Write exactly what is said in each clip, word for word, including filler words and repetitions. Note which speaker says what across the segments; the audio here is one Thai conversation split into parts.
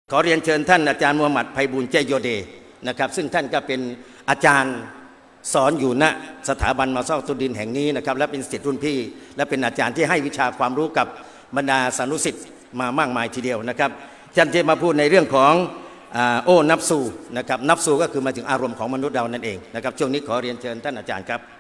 Speaker 1: ขอเรียนเชิญท่านอาจารย์มูฮัมหมัดไพบูลย์เจโยเดนะครับซึ่งท่านก็เป็นอาจารย์สอนอยู่ณสถาบันมาซอตุดินแห่งนี้นะครับและเป็นศิษย์รุ่นพี่และเป็นอาจารย์ที่ให้วิชาความรู้กับบรรดาสานุศิษย์มามากมายทีเดียวนะครับท่านจะมาพูดในเรื่องของโอ้นับสูนะครับนับสูก็คือมาถึงอารมณ์ของมนุษย์เรานั่นเองนะครับช่วงนี้ขอเรียนเชิญท่านอาจารย์ครับ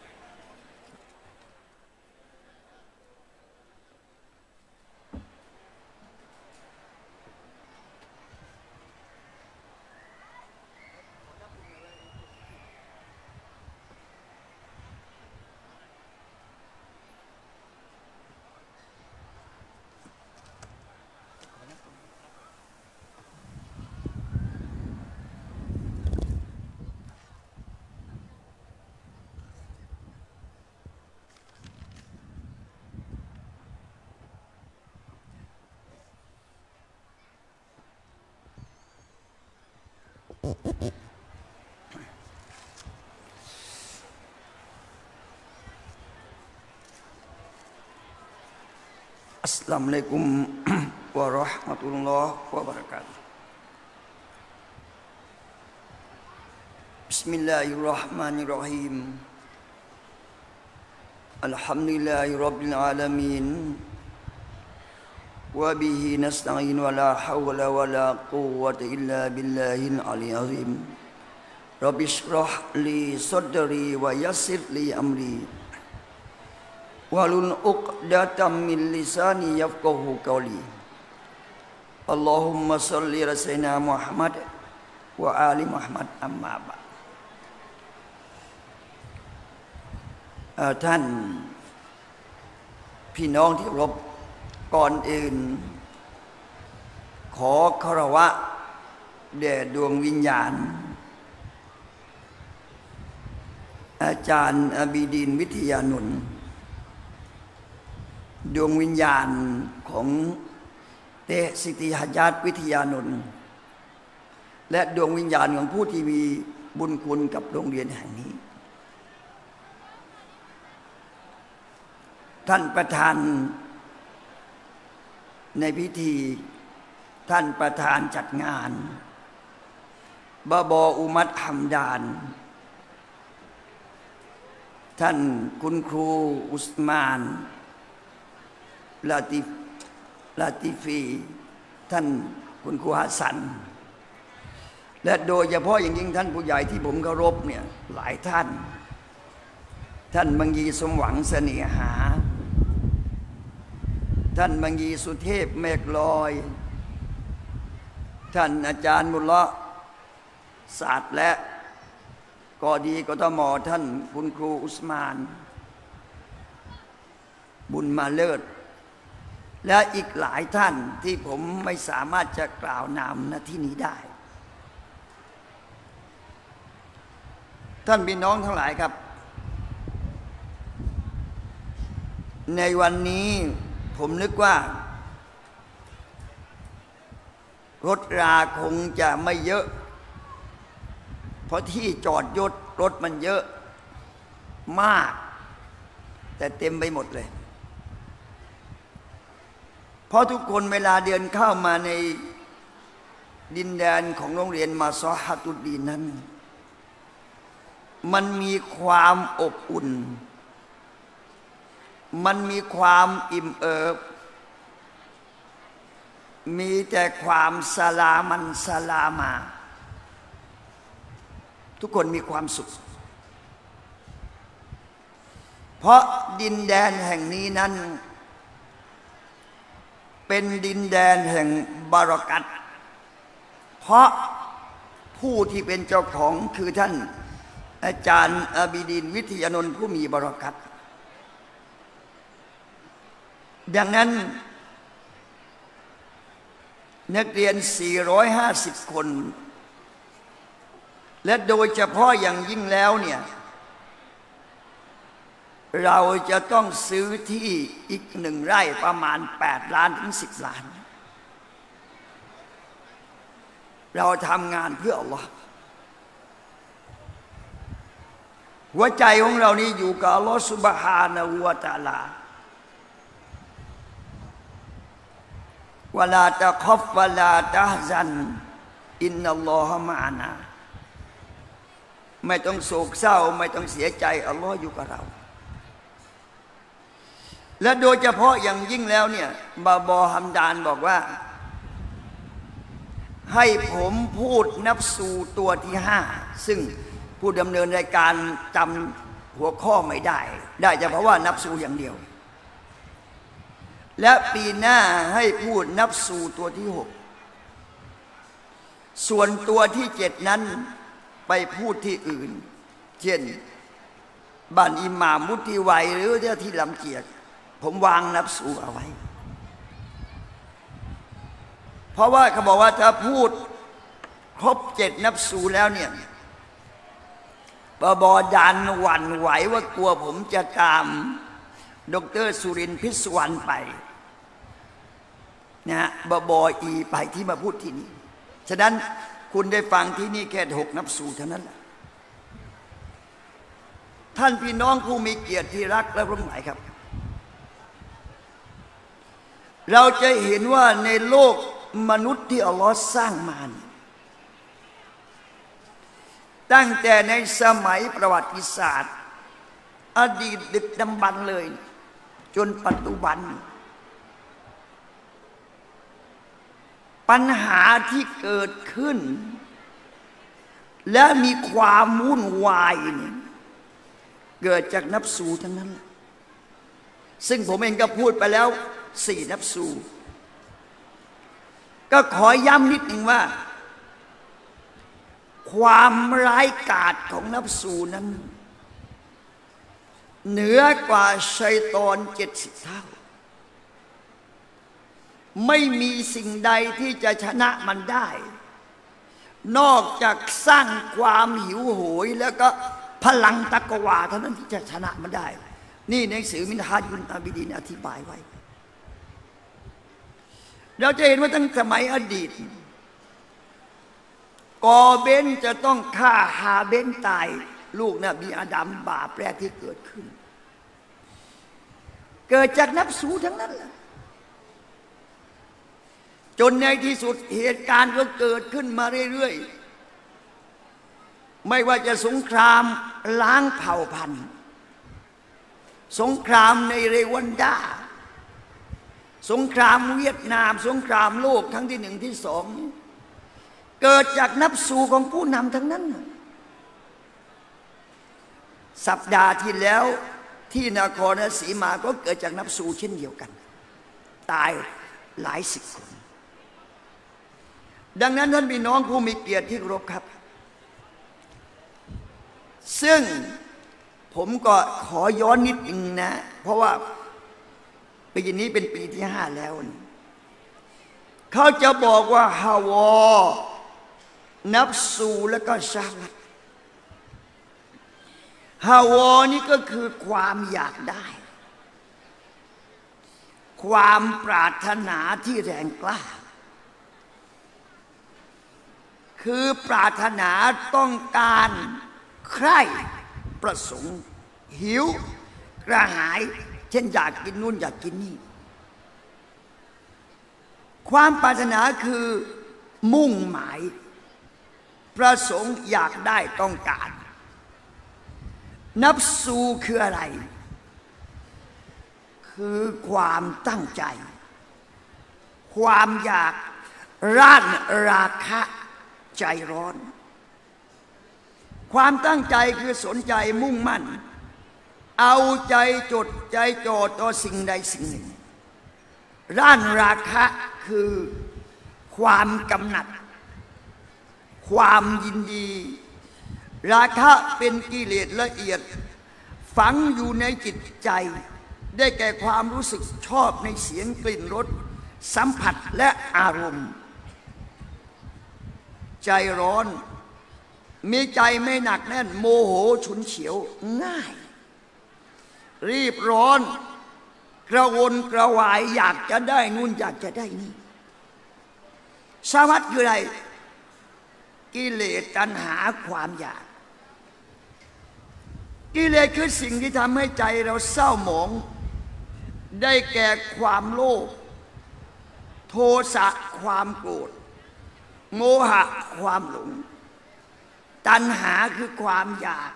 Speaker 2: อัสสลามุอะลัยกุมวะเราะห์มะตุลลอฮ์วะบะเราะกาตุฮ์บิสมิลลาฮิรเราะห์มานิรเราะฮีมอัลฮัมดุลิลลาฮิร็อบบิลอาลามีนวะบิฮินัสตะอีนวะลาฮาวละวะลากุวะตะอิลลาบิลลาฮิลอะลีอะซีมร็อบบิชเราะห์ลีซัดรีวะยัสซิรลีอัมรีวะลุนอุกดะตัมมินลิซานียัฟกะฮูกอลีอัลลอฮุมมะศ็อลลิอะลาซัยยิดนามุฮัมมัดวะอาลิมุฮัมมัดอัมมาบะท่านพี่น้องที่รบก่อนอื่นขอคารวะแด่ดวงวิญญาณอาจารย์อบีดีนวิทยานนท์ดวงวิญญาณของเตสิติหญาติวิทยานนท์และดวงวิญญาณของผู้ที่มีบุญคุณกับโรงเรียนแห่งนี้ท่านประธานในพิธีท่านประธานจัดงานบาบออุมัดฮัมดานท่านคุณครูอุสมานลาติฟลาติฟีท่านคุณครูฮัสซันและโดยเฉพาะอย่างยิ่งท่านผู้ใหญ่ที่ผมเคารพเนี่ยหลายท่านท่านบังยีสมหวังเสน่หาท่านบังยีสุเทพเมฆลอยท่านอาจารย์มุลละศาสตร์และกอดีกทมท่านคุณครูอุสมานบุญมาเลิศและอีกหลายท่านที่ผมไม่สามารถจะกล่าวนามณที่นี้ได้ท่านพี่น้องทั้งหลายครับในวันนี้ผมนึกว่ารถราคงจะไม่เยอะเพราะที่จอดยศรถมันเยอะมากแต่เต็มไปหมดเลยเพราะทุกคนเวลาเดินเข้ามาในดินแดนของโรงเรียนมาซอฮะตุดดีนนั้นมันมีความอบอุ่นมันมีความอิ่มเอิบมีแต่ความสลามันสลามาทุกคนมีความสุขเพราะดินแดนแห่งนี้นั้นเป็นดินแดนแห่งบารอกัตเพราะผู้ที่เป็นเจ้าของคือท่านอาจารย์อบีดีนวิทยานนท์ผู้มีบารอกัตดังนั้นนักเรียนสี่ร้อยห้าสิบคนและโดยเฉพาะอย่างยิ่งแล้วเนี่ยเราจะต้องซื้อที่อีกหนึ่งไร่ประมาณแปดล้านถึงสิบล้านเราทำงานเพื่ออัลลอฮ์หัวใจของเรานี่อยู่กับอัลลอฮ์ซุบฮานะฮูวะตะอาลาวะลาตะคอฟวะลาตะฮซันอินนัลลอฮะมะอานาไม่ต้องโศกเศร้าไม่ต้องเสียใจอัลลอฮ์อยู่กับเราและโดยเฉพาะอย่างยิ่งแล้วเนี่ยบาบอฮัมดานบอกว่าให้ผมพูดนับสูตัวที่ห้าซึ่งผู้ดำเนินรายการจำหัวข้อไม่ได้ได้เฉพาะว่านับสูอย่างเดียวและปีหน้าให้พูดนับสูตัวที่หกส่วนตัวที่เจ็ดนั้นไปพูดที่อื่นเช่นบ้านอิหม่ามมุติวัยหรือที่ลำเกียรติผมวางนับสูเอาไว้เพราะว่าเขาบอกว่าถ้าพูดครบเจ็ดนับสูแล้วเนี่ยบอบอดันหวั่นไหวว่ากลัวผมจะตามดรสุรินทร์พิศวรรณไปนะบอบออีไปที่มาพูดที่นี่ฉะนั้นคุณได้ฟังที่นี่แค่หกนับสูเท่านั้นแหละท่านพี่น้องผู้มีเกียรติที่รักและร่มหมายครับเราจะเห็นว่าในโลกมนุษย์ที่อัลลอฮ์สร้างมาตั้งแต่ในสมัยประวัติศาสตร์อดีตดึกดำบรรพ์เลยจนปัจจุบันปัญหาที่เกิดขึ้นและมีความวุ่นวายเนี่ยเกิดจากนับสูทั้งนั้นซึ่งผมเองก็พูดไปแล้วสี่นับสูก็ขอย้ำนิดหนึ่งว่าความร้ายกาจของนับสูนั้นเหนือกว่าชัยฏอนเจ็ดสิบเท่าไม่มีสิ่งใดที่จะชนะมันได้นอกจากสร้างความหิวโหยแล้วก็พลังตักวาเท่านั้นที่จะชนะมันได้นี่ในหนังสือมินฮาจุนอาบิดีนอธิบายไว้เราจะเห็นว่าตั้งสมัยอดีตกอเบนจะต้องฆ่าฮาเบนตายลูกนบีอาดัมบาปแรกที่เกิดขึ้นเกิดจากนับสูทั้งนั้นแหละจนในที่สุดเหตุการณ์ก็เกิดขึ้นมาเรื่อยๆไม่ว่าจะสงครามล้างเผ่าพันธุ์สงครามในเรวันดาสงครามเวียดนามสงครามโลกครั้งที่หนึ่งที่สองเกิดจากนับสูของผู้นำทั้งนั้นสัปดาห์ที่แล้วที่นครราชสีมาก็เกิดจากนับสูเช่นเดียวกันตายหลายสิบคนดังนั้นท่านพี่น้องผู้มีเกียรติที่เคารพครับซึ่งผมก็ขอย้อนนิดนึงนะเพราะว่าปีนี้เป็นปีที่ห้าแล้วเขาจะบอกว่าฮาวอนับสูแล้วก็ชาวัตฮาวอนี่ก็คือความอยากได้ความปรารถนาที่แรงกล้าคือปรารถนาต้องการใคร่ประสงค์หิวกระหายเช่นอยากกินนู่นอยากกินนี่ความปรารถนาคือมุ่งหมายประสงค์อยากได้ต้องการนับสูคืออะไรคือความตั้งใจความอยากร่านราคะใจร้อนความตั้งใจคือสนใจมุ่งมั่นเอาใจจดใจจ่อต่อสิ่งใดสิ่งหนึ่งร่านราคะคือความกำหนัดความยินดีราคะเป็นกิเลสละเอียดฝังอยู่ในจิตใจได้แก่ความรู้สึกชอบในเสียงกลิ่นรสสัมผัสและอารมณ์ใจร้อนมีใจไม่หนักแน่นโมโหฉุนเฉียวง่ายรีบร้อนกระวนกระวายอยากจะได้นู่นอยากจะได้นี่ชาวัตคืออะไรกิเลสตัณหาความอยากกิเลสคือสิ่งที่ทำให้ใจเราเศร้าหมองได้แก่ความโลภโทสะความโกรธโมหะความหลงตัณหาคือความอยาก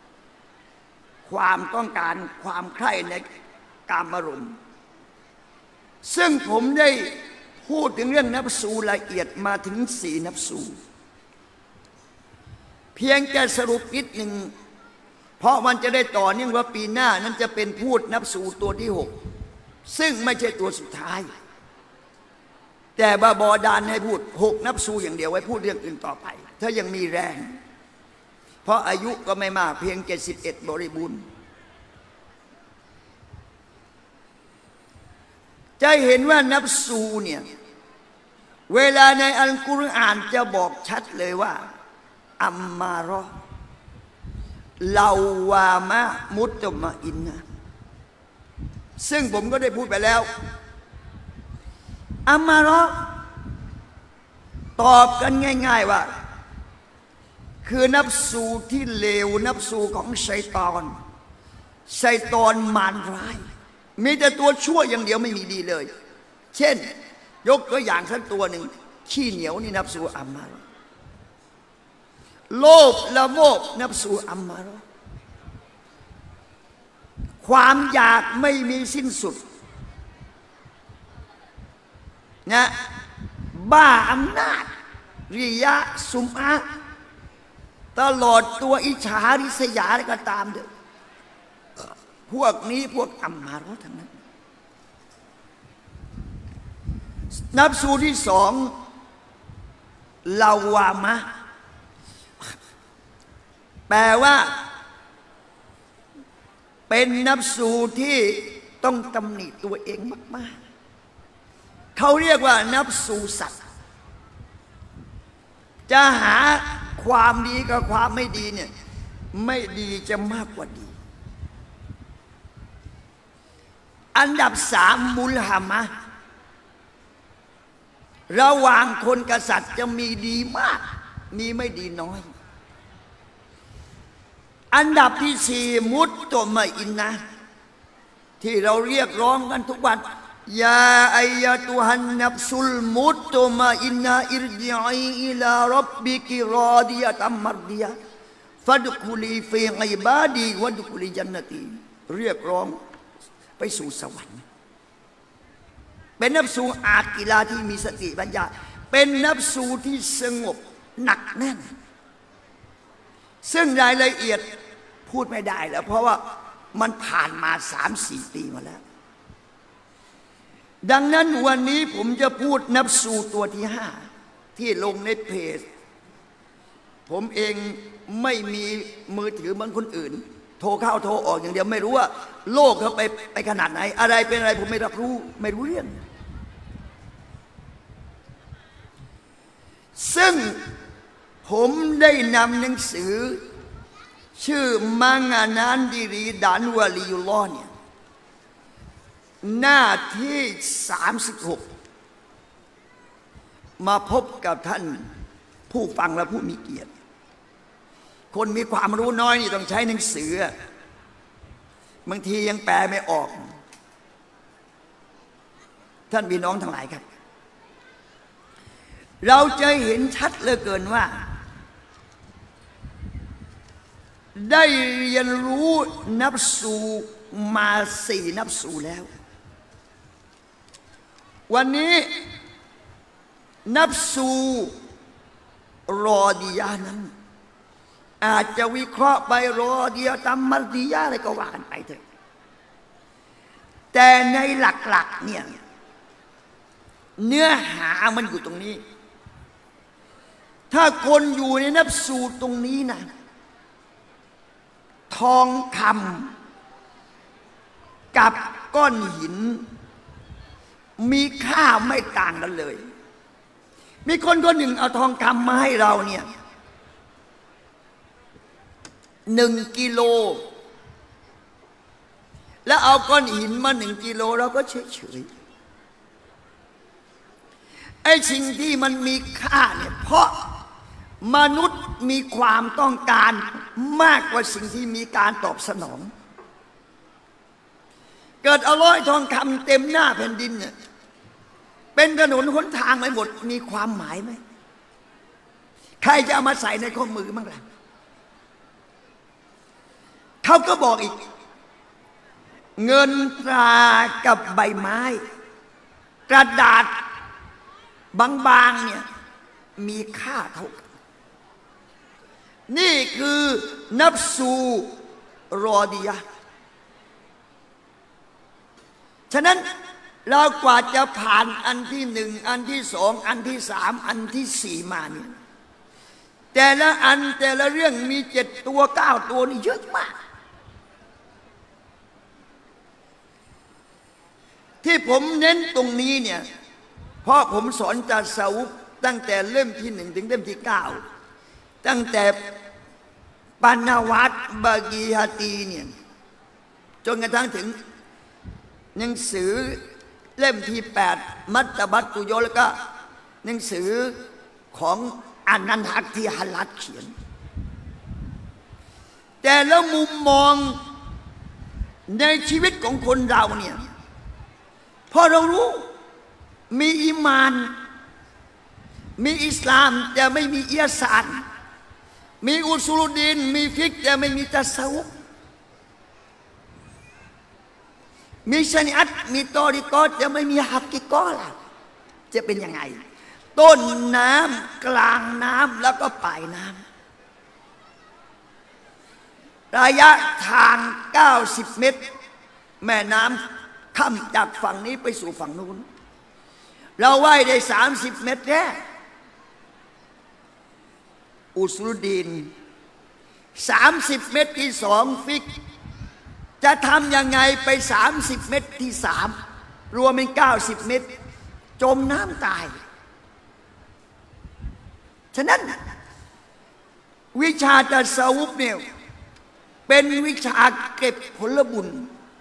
Speaker 2: ความต้องการความใคร่ในกามารมณ์ซึ่งผมได้พูดถึงเรื่องนับสูละเอียดมาถึงสี่นับสูเพียงจะสรุปนิดหนึ่งเพราะมันจะได้ต่อเนื่องว่าปีหน้านั้นจะเป็นพูดนับสูตัวที่หกซึ่งไม่ใช่ตัวสุดท้ายแต่บาบอดานให้พูดหกนับสูอย่างเดียวไว้พูดเรื่องอื่นต่อไปถ้ายังมีแรงเพราะอายุก็ไม่มากเพียงเจ็ดสิบเอ็ดบริบูรณ์จะเห็นว่านับสูเนี่ยเวลาในอัลกุรอานจะบอกชัดเลยว่าอัมมารอลาวามะมุตตมะอินนะซึ่งผมก็ได้พูดไปแล้วอัมมารอตอบกันง่ายๆว่าคือนับสูที่เลวนับสูของชัยฏอนชัยฏอนมารร้ายมีแต่ตัวชั่วอย่างเดียวไม่มีดีเลยเช่นยกตัวอย่างสักตัวหนึ่งขี้เหนียวนี่นับสูอัมมารอโลภละโมบนับสูอัมมารอความอยากไม่มีสิ้นสุดนะบ้าอำนาจริยะสุมอะตลอดตัวอิจฉาริษยาอะไรก็ตามเด้อพวกนี้พวกอัมมารอทั้งนั้นนับสูที่สองลาวามะแปลว่าเป็นนับสูที่ต้องตำหนิตัวเองมากๆเขาเรียกว่านับสูสัตว์จะหาความดีกับความไม่ดีเนี่ยไม่ดีจะมากกว่าดีอันดับสามมุลฮามะระหว่างคนกับสัตว์จะมีดีมากมีไม่ดีน้อยอันดับที่สี่มุตตมะอินนะที่เราเรียกร้องกันทุกวันยาอัยยะตุฮันนับสุลมุตตมะอินนะอิรจิอิอิลาร็อบบิกิรอดิยะตัมมัรดิยะฟัดคุลีฟีอิบาดีวัดคุลีจันนตีเรียกร้องไปสู่สวรรค์เป็นนับสูอากิลาที่มีสติปัญญาเป็นนับสูที่สงบหนักแน่นซึ่งรายละเอียดพูดไม่ได้แล้วเพราะว่ามันผ่านมาสามสี่ปีมาแล้วดังนั้นวันนี้ผมจะพูดนับสูตัวที่ห้าที่ลงในเพจผมเองไม่มีมือถือเหมือนคนอื่นโทรเข้าโทรออกอย่างเดียวไม่รู้ว่าโลกเขาไปไปขนาดไหนอะไรเป็นอะไรผมไม่รับรู้ไม่รู้เรื่องซึ่งผมได้นำหนังสือชื่อมังอานันดิรีดานวาลียุลลอฮ์เนี่ยหน้าที่สามสิบหกมาพบกับท่านผู้ฟังและผู้มีเกียรติคนมีความรู้น้อยนี่ต้องใช้หนังสือบางทียังแปลไม่ออกท่านพี่น้องทั้งหลายครับเราจะเห็นชัดเหลือเกินว่าได้เรียนรู้นับสูมาสี่นับสูแล้ววันนี้นับสูรอดียานั้นอาจจะวิเคราะห์ไปรอเดียตัมมัรดียะอะไรก็ว่ากันไปเถอะแต่ในหลักๆเนี่ยเนื้อหามันอยู่ตรงนี้ถ้าคนอยู่ในนับสูตรงนี้นะทองคำกับก้อนหินมีค่าไม่ต่างกันเลยมีคนคนหนึ่งเอาทองคำมาให้เราเนี่ยหนึ่งกิโลแล้วเอาก้อนหินมาหนึ่งกิโลเราก็เฉยเฉยไอ้สิ่งที่มันมีค่าเนี่ยเพราะมนุษย์มีความต้องการมากกว่าสิ่งที่มีการตอบสนองเกิดเอาร้อยทองคำเต็มหน้าแผ่นดินเนี่ยเป็นถนนหนทางไปหมดมีความหมายไหมใครจะเอามาใส่ในข้อมือบ้างล่ะเขาก็บอกอีกเงินตรากับใบไม้กระดาษบางๆเนี่ยมีค่าเท่ากันนี่คือนับสูรอดียะฉะนั้นเรากว่าจะผ่านอันที่หนึ่งอันที่สองอันที่สามอันที่สี่มาเนี่ยแต่ละอันแต่ละเรื่องมีเจ็ดตัวเก้าตัวนี่เยอะมากที่ผมเน้นตรงนี้เนี่ยเพราะผมสอนตัสาวุฟตั้งแต่เล่มที่หนึ่งถึงเล่มที่เก้าตั้งแต่ปานาวัตบากีฮาตีเนี่ยจนกระทั่งถึงหนังสือเล่มที่แปดมัตตบัตตุโยแล้วก็หนังสือของอานันทักที่ฮัลลัดเขียนแต่แล้วมุมมองในชีวิตของคนเราเนี่ยพอเรารู้มีอีมานมีอิสลามแต่ไม่มีอิยาสานมีอุซูลุดีนมีฟิกแต่ไม่มีตัสาวุฟมีชนิอัตมีตอริกอแต่ไม่มีฮักกิกอล่ะจะเป็นยังไงต้นน้ำกลางน้ำแล้วก็ปลายน้ำระยะทางเก้าสิบเมตรแม่น้ำข้ามจากฝั่งนี้ไปสู่ฝั่งนู้นเราว่ายได้สามสิบเมตรแค่อุสลุดีนสามสิบเมตรที่สองฟิกจะทำยังไงไปสามสิบเมตรที่สามรวมเป็นเก้าสิบเมตรจมน้ำตายฉะนั้นวิชาตัสาวุฟเนี่ยเป็นวิชาเก็บผลบุญ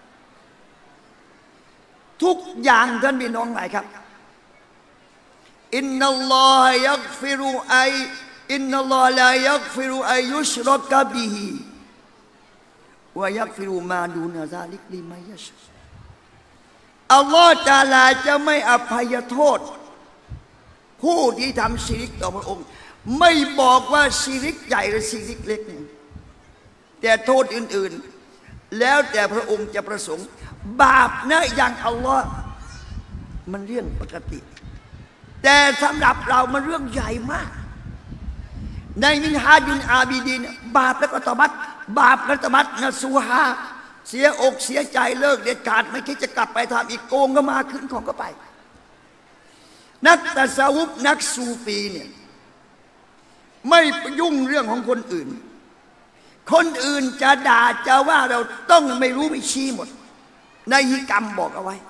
Speaker 2: ทุกอย่างท่านพี่น้องไหนครับอินนัลลอฮะยักฟิรุอัยอินนัลลอฮะลายักฟิรุอัยยุชรักบิฮิวะยักฟิรุมาดูนาซาลิกลิมัยยะชาอัลลอฮฺตะอาลาจะไม่อภัยโทษผู้ที่ทำชิริกต่อพระองค์ไม่บอกว่าชิริกใหญ่หรือชิริกเล็กแต่โทษอื่นๆแล้วแต่พระองค์จะประสงค์บาปนะอย่างอัลลอฮ์มันเรื่องปกติแต่สำหรับเรามันเรื่องใหญ่มากในมินฮาจุนอาบิดีนบาปและก็ตบัตบาปและตบัตนะซูฮาเสียอกเสียใจเลิกเด็ดขาดไม่คิดจะกลับไปทำอีกโกงก็มาขึ้นของก็ไปนักตัสาวุฟนักซูฟีเนี่ยไม่ยุ่งเรื่องของคนอื่นคนอื่นจะด่าจะว่าเราต้องไม่รู้ไม่ชี้หมดในฮิกรรมบอกเอาไว้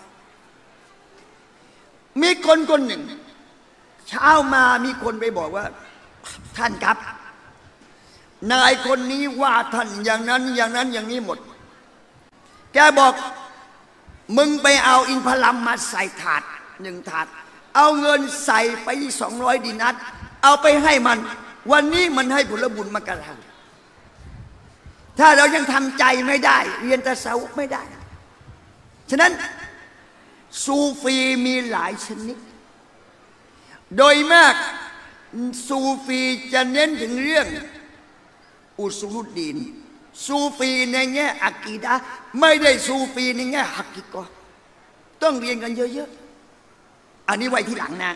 Speaker 2: มีคนคนหนึ่งเช้ามามีคนไปบอกว่าท่านครับนายคนนี้ว่าท่านอย่างนั้นอย่างนั้นอย่างนี้หมดแกบอกมึงไปเอาอินพลัมมาใส่ถาดหนึ่งถาดเอาเงินใส่ไปสองร้อยดินัรเอาไปให้มันวันนี้มันให้ผลบุญมากระหังถ้าเรายังทำใจไม่ได้เรียนตัสาวุฟไม่ได้ฉะนั้นซูฟีมีหลายชนิดโดยมากซูฟีจะเน้นถึงเรื่องอุซูลุดดีนซูฟีในแง่อะกีดะห์ไม่ได้ซูฟีในแง่ฮักกิกอฮ์ต้องเรียนกันเยอะๆอันนี้ไว้ที่หลังนะ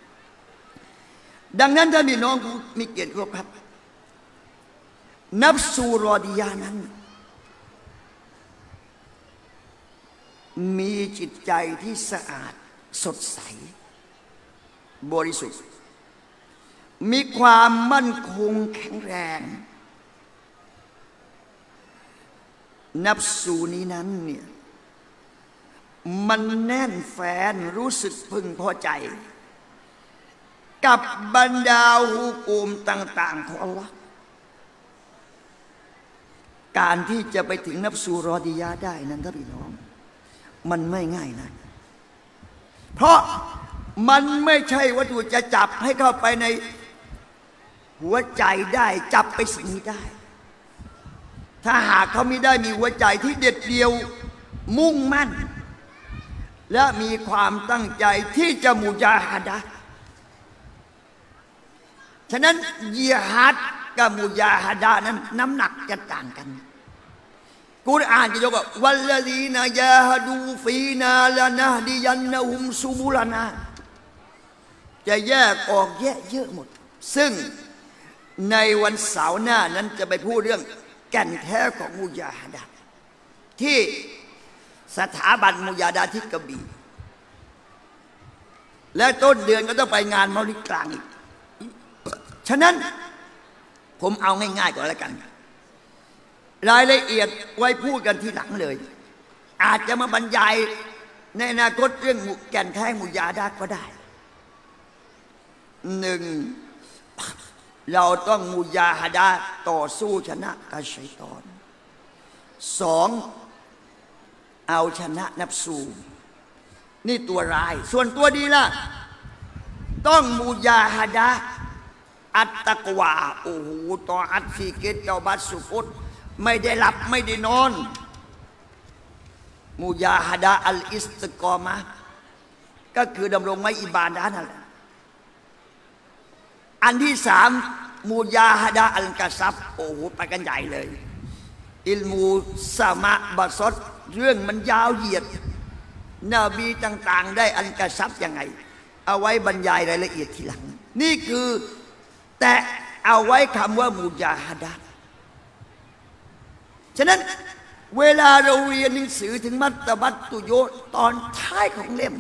Speaker 2: ดังนั้นท่านพี่น้องมีเกียรติครับนับสูรอดียานั้นมีจิตใจที่สะอาดสดใสบริสุทธิ์มีความมั่นคงแข็งแรงนับสูนี้นั้นเนี่ยมันแน่นแฟ้นรู้สึกพึงพอใจกับบรรดาฮุกุมต่างๆของอัลลอฮ์การที่จะไปถึงนับสูรอดียะได้นั้นท่านพี่น้องมันไม่ง่ายนะเพราะมันไม่ใช่วัตถุจะจับให้เข้าไปในหัวใจได้จับไปสิ่งนี้ได้ถ้าหากเขาไม่ได้มีหัวใจที่เด็ดเดี่ยวมุ่งมั่นและมีความตั้งใจที่จะมุญาฮัดะห์ฉะนั้นญิฮาดกับมุญาฮัดะห์นั้นน้ำหนักจะต่างกันกุรอานจะยกว่าวัลลซีนายาฮดูฟีนาลานะดิยันนะฮุมซุบุลนาจะแยกออกแยะเยอะหมดซึ่งในวันเสาร์หน้านั้นจะไปพูดเรื่องแก่นแท้ของมุญาฮัดะห์ที่สถาบันมุญาฮัดะห์ที่กระบี่และต้นเดือนก็ต้องไปงานมอลิดกลางอีกฉะนั้นผมเอาง่ายๆก่อนแล้วกันรายละเอียดไว้พูดกันทีหลังเลยอาจจะมาบรรยายในอนาคตเรื่องแก่นแท้มุญาฮัดะห์ก็ได้หนึ่งเราต้องมุญาฮัดะห์ต่อสู้ชนะกับชัยฏอนสองเอาชนะนัฟซูนี่ตัวร้ายส่วนตัวดีล่ะต้องมุญาฮัดะห์อัตตักวาโอ้โหต่ออัตฟีเกตเจ้าบัตสุฟุตไม่ได้หลับไม่ได้นอนมุญาฮัดะห์อัลอิสติกอมะห์ก็คือดำรงไว้อิบาดะห์นั่นแหละอันที่สามมุญาฮัดะห์อัลกะซับโอ้โหไปกันใหญ่เลยอิลมูสามะบะซอดเรื่องมันยาวเหยียดนบีต่างๆได้อัลกะซับยังไงเอาไว้บรรยายรายละเอียดทีหลังนี่คือแต่เอาไว้คำว่ามุญาฮัดะห์ฉะนั้นเวลาเราเรียนหนังสือถึงมัตตบัตตุโยตอนท้ายของเล่ม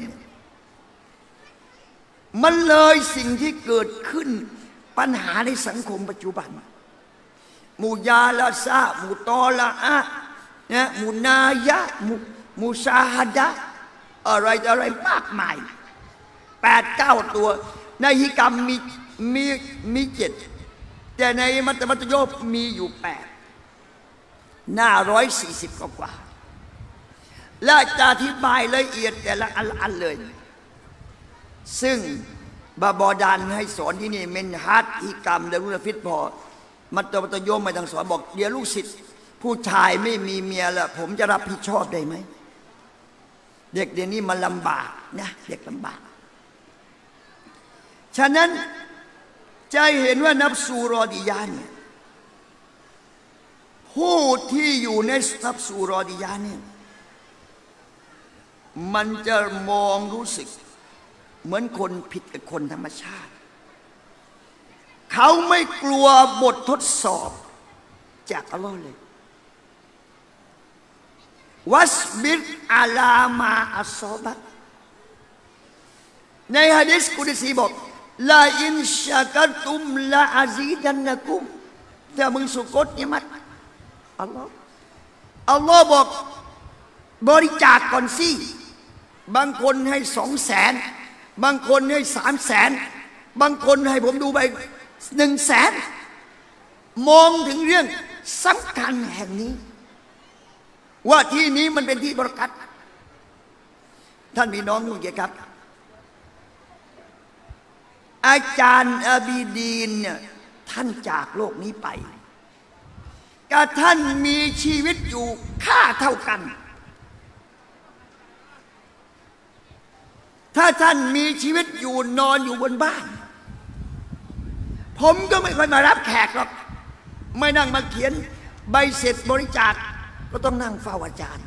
Speaker 2: มันเลยสิ่งที่เกิดขึ้นปัญหาในสังคมปัจจุบันมุญาละซะมุตอละอะนะมุนายะมุมุชาฮัดะห์อะไรอะไรมากมายแปดเก้าตัวในฮิกรรมมีมีมีเจ็ดแต่ในมัตตบัตตุโยมีอยู่แปดหน้าร้อยสี่สิบกว่าและจะอธิบายละเอียดแต่ละอันเลยซึ่งบาบอดานให้สอนที่นี่เมนฮัดฮิกรรมและรุนฟิตพอมัตตบัตตุโยไม่ต้องสอนบอกเดี๋ยวลูกศิษย์ผู้ชายไม่มีเมียละผมจะรับผิดชอบได้ไหมเด็กเดี๋ยวนี้มันลำบากนะเด็กลำบากฉะนั้นจะเห็นว่านับซูรอดิยาเนี่ยผู้ที่อยู่ในนับซูรอดิยาเนี่ยมันจะมองรู้สึกเหมือนคนผิดกับคนธรรมชาติเขาไม่กลัวบททดสอบจากอัลลอฮ์เลยวัสบิรอาลามาอัสซอบัตในหะดีษกุดซีบอกลาอินชะกัรตุมลาอาซีดันนะกุมถ้ามึงสุกตเนี่ยมัดอัลลอฮ์อัลลอฮ์บอกบริจาคก่อนสิบางคนให้สองแสนบางคนให้สามแสนบางคนให้ผมดูไปหนึ่งแสนมองถึงเรื่องสำคัญแห่งนี้ว่าที่นี้มันเป็นที่บริกัตท่านพี่น้องทุกท่านครับอาจารย์อบีดีนเนี่ยท่านจากโลกนี้ไปกับท่านมีชีวิตอยู่ค่าเท่ากันถ้าท่านมีชีวิตอยู่นอนอยู่บนบ้านผมก็ไม่ค่อยมารับแขกหรอกไม่นั่งมาเขียนใบเสร็จบริจาคก็ต้องนั่งเฝ้าอาจารย์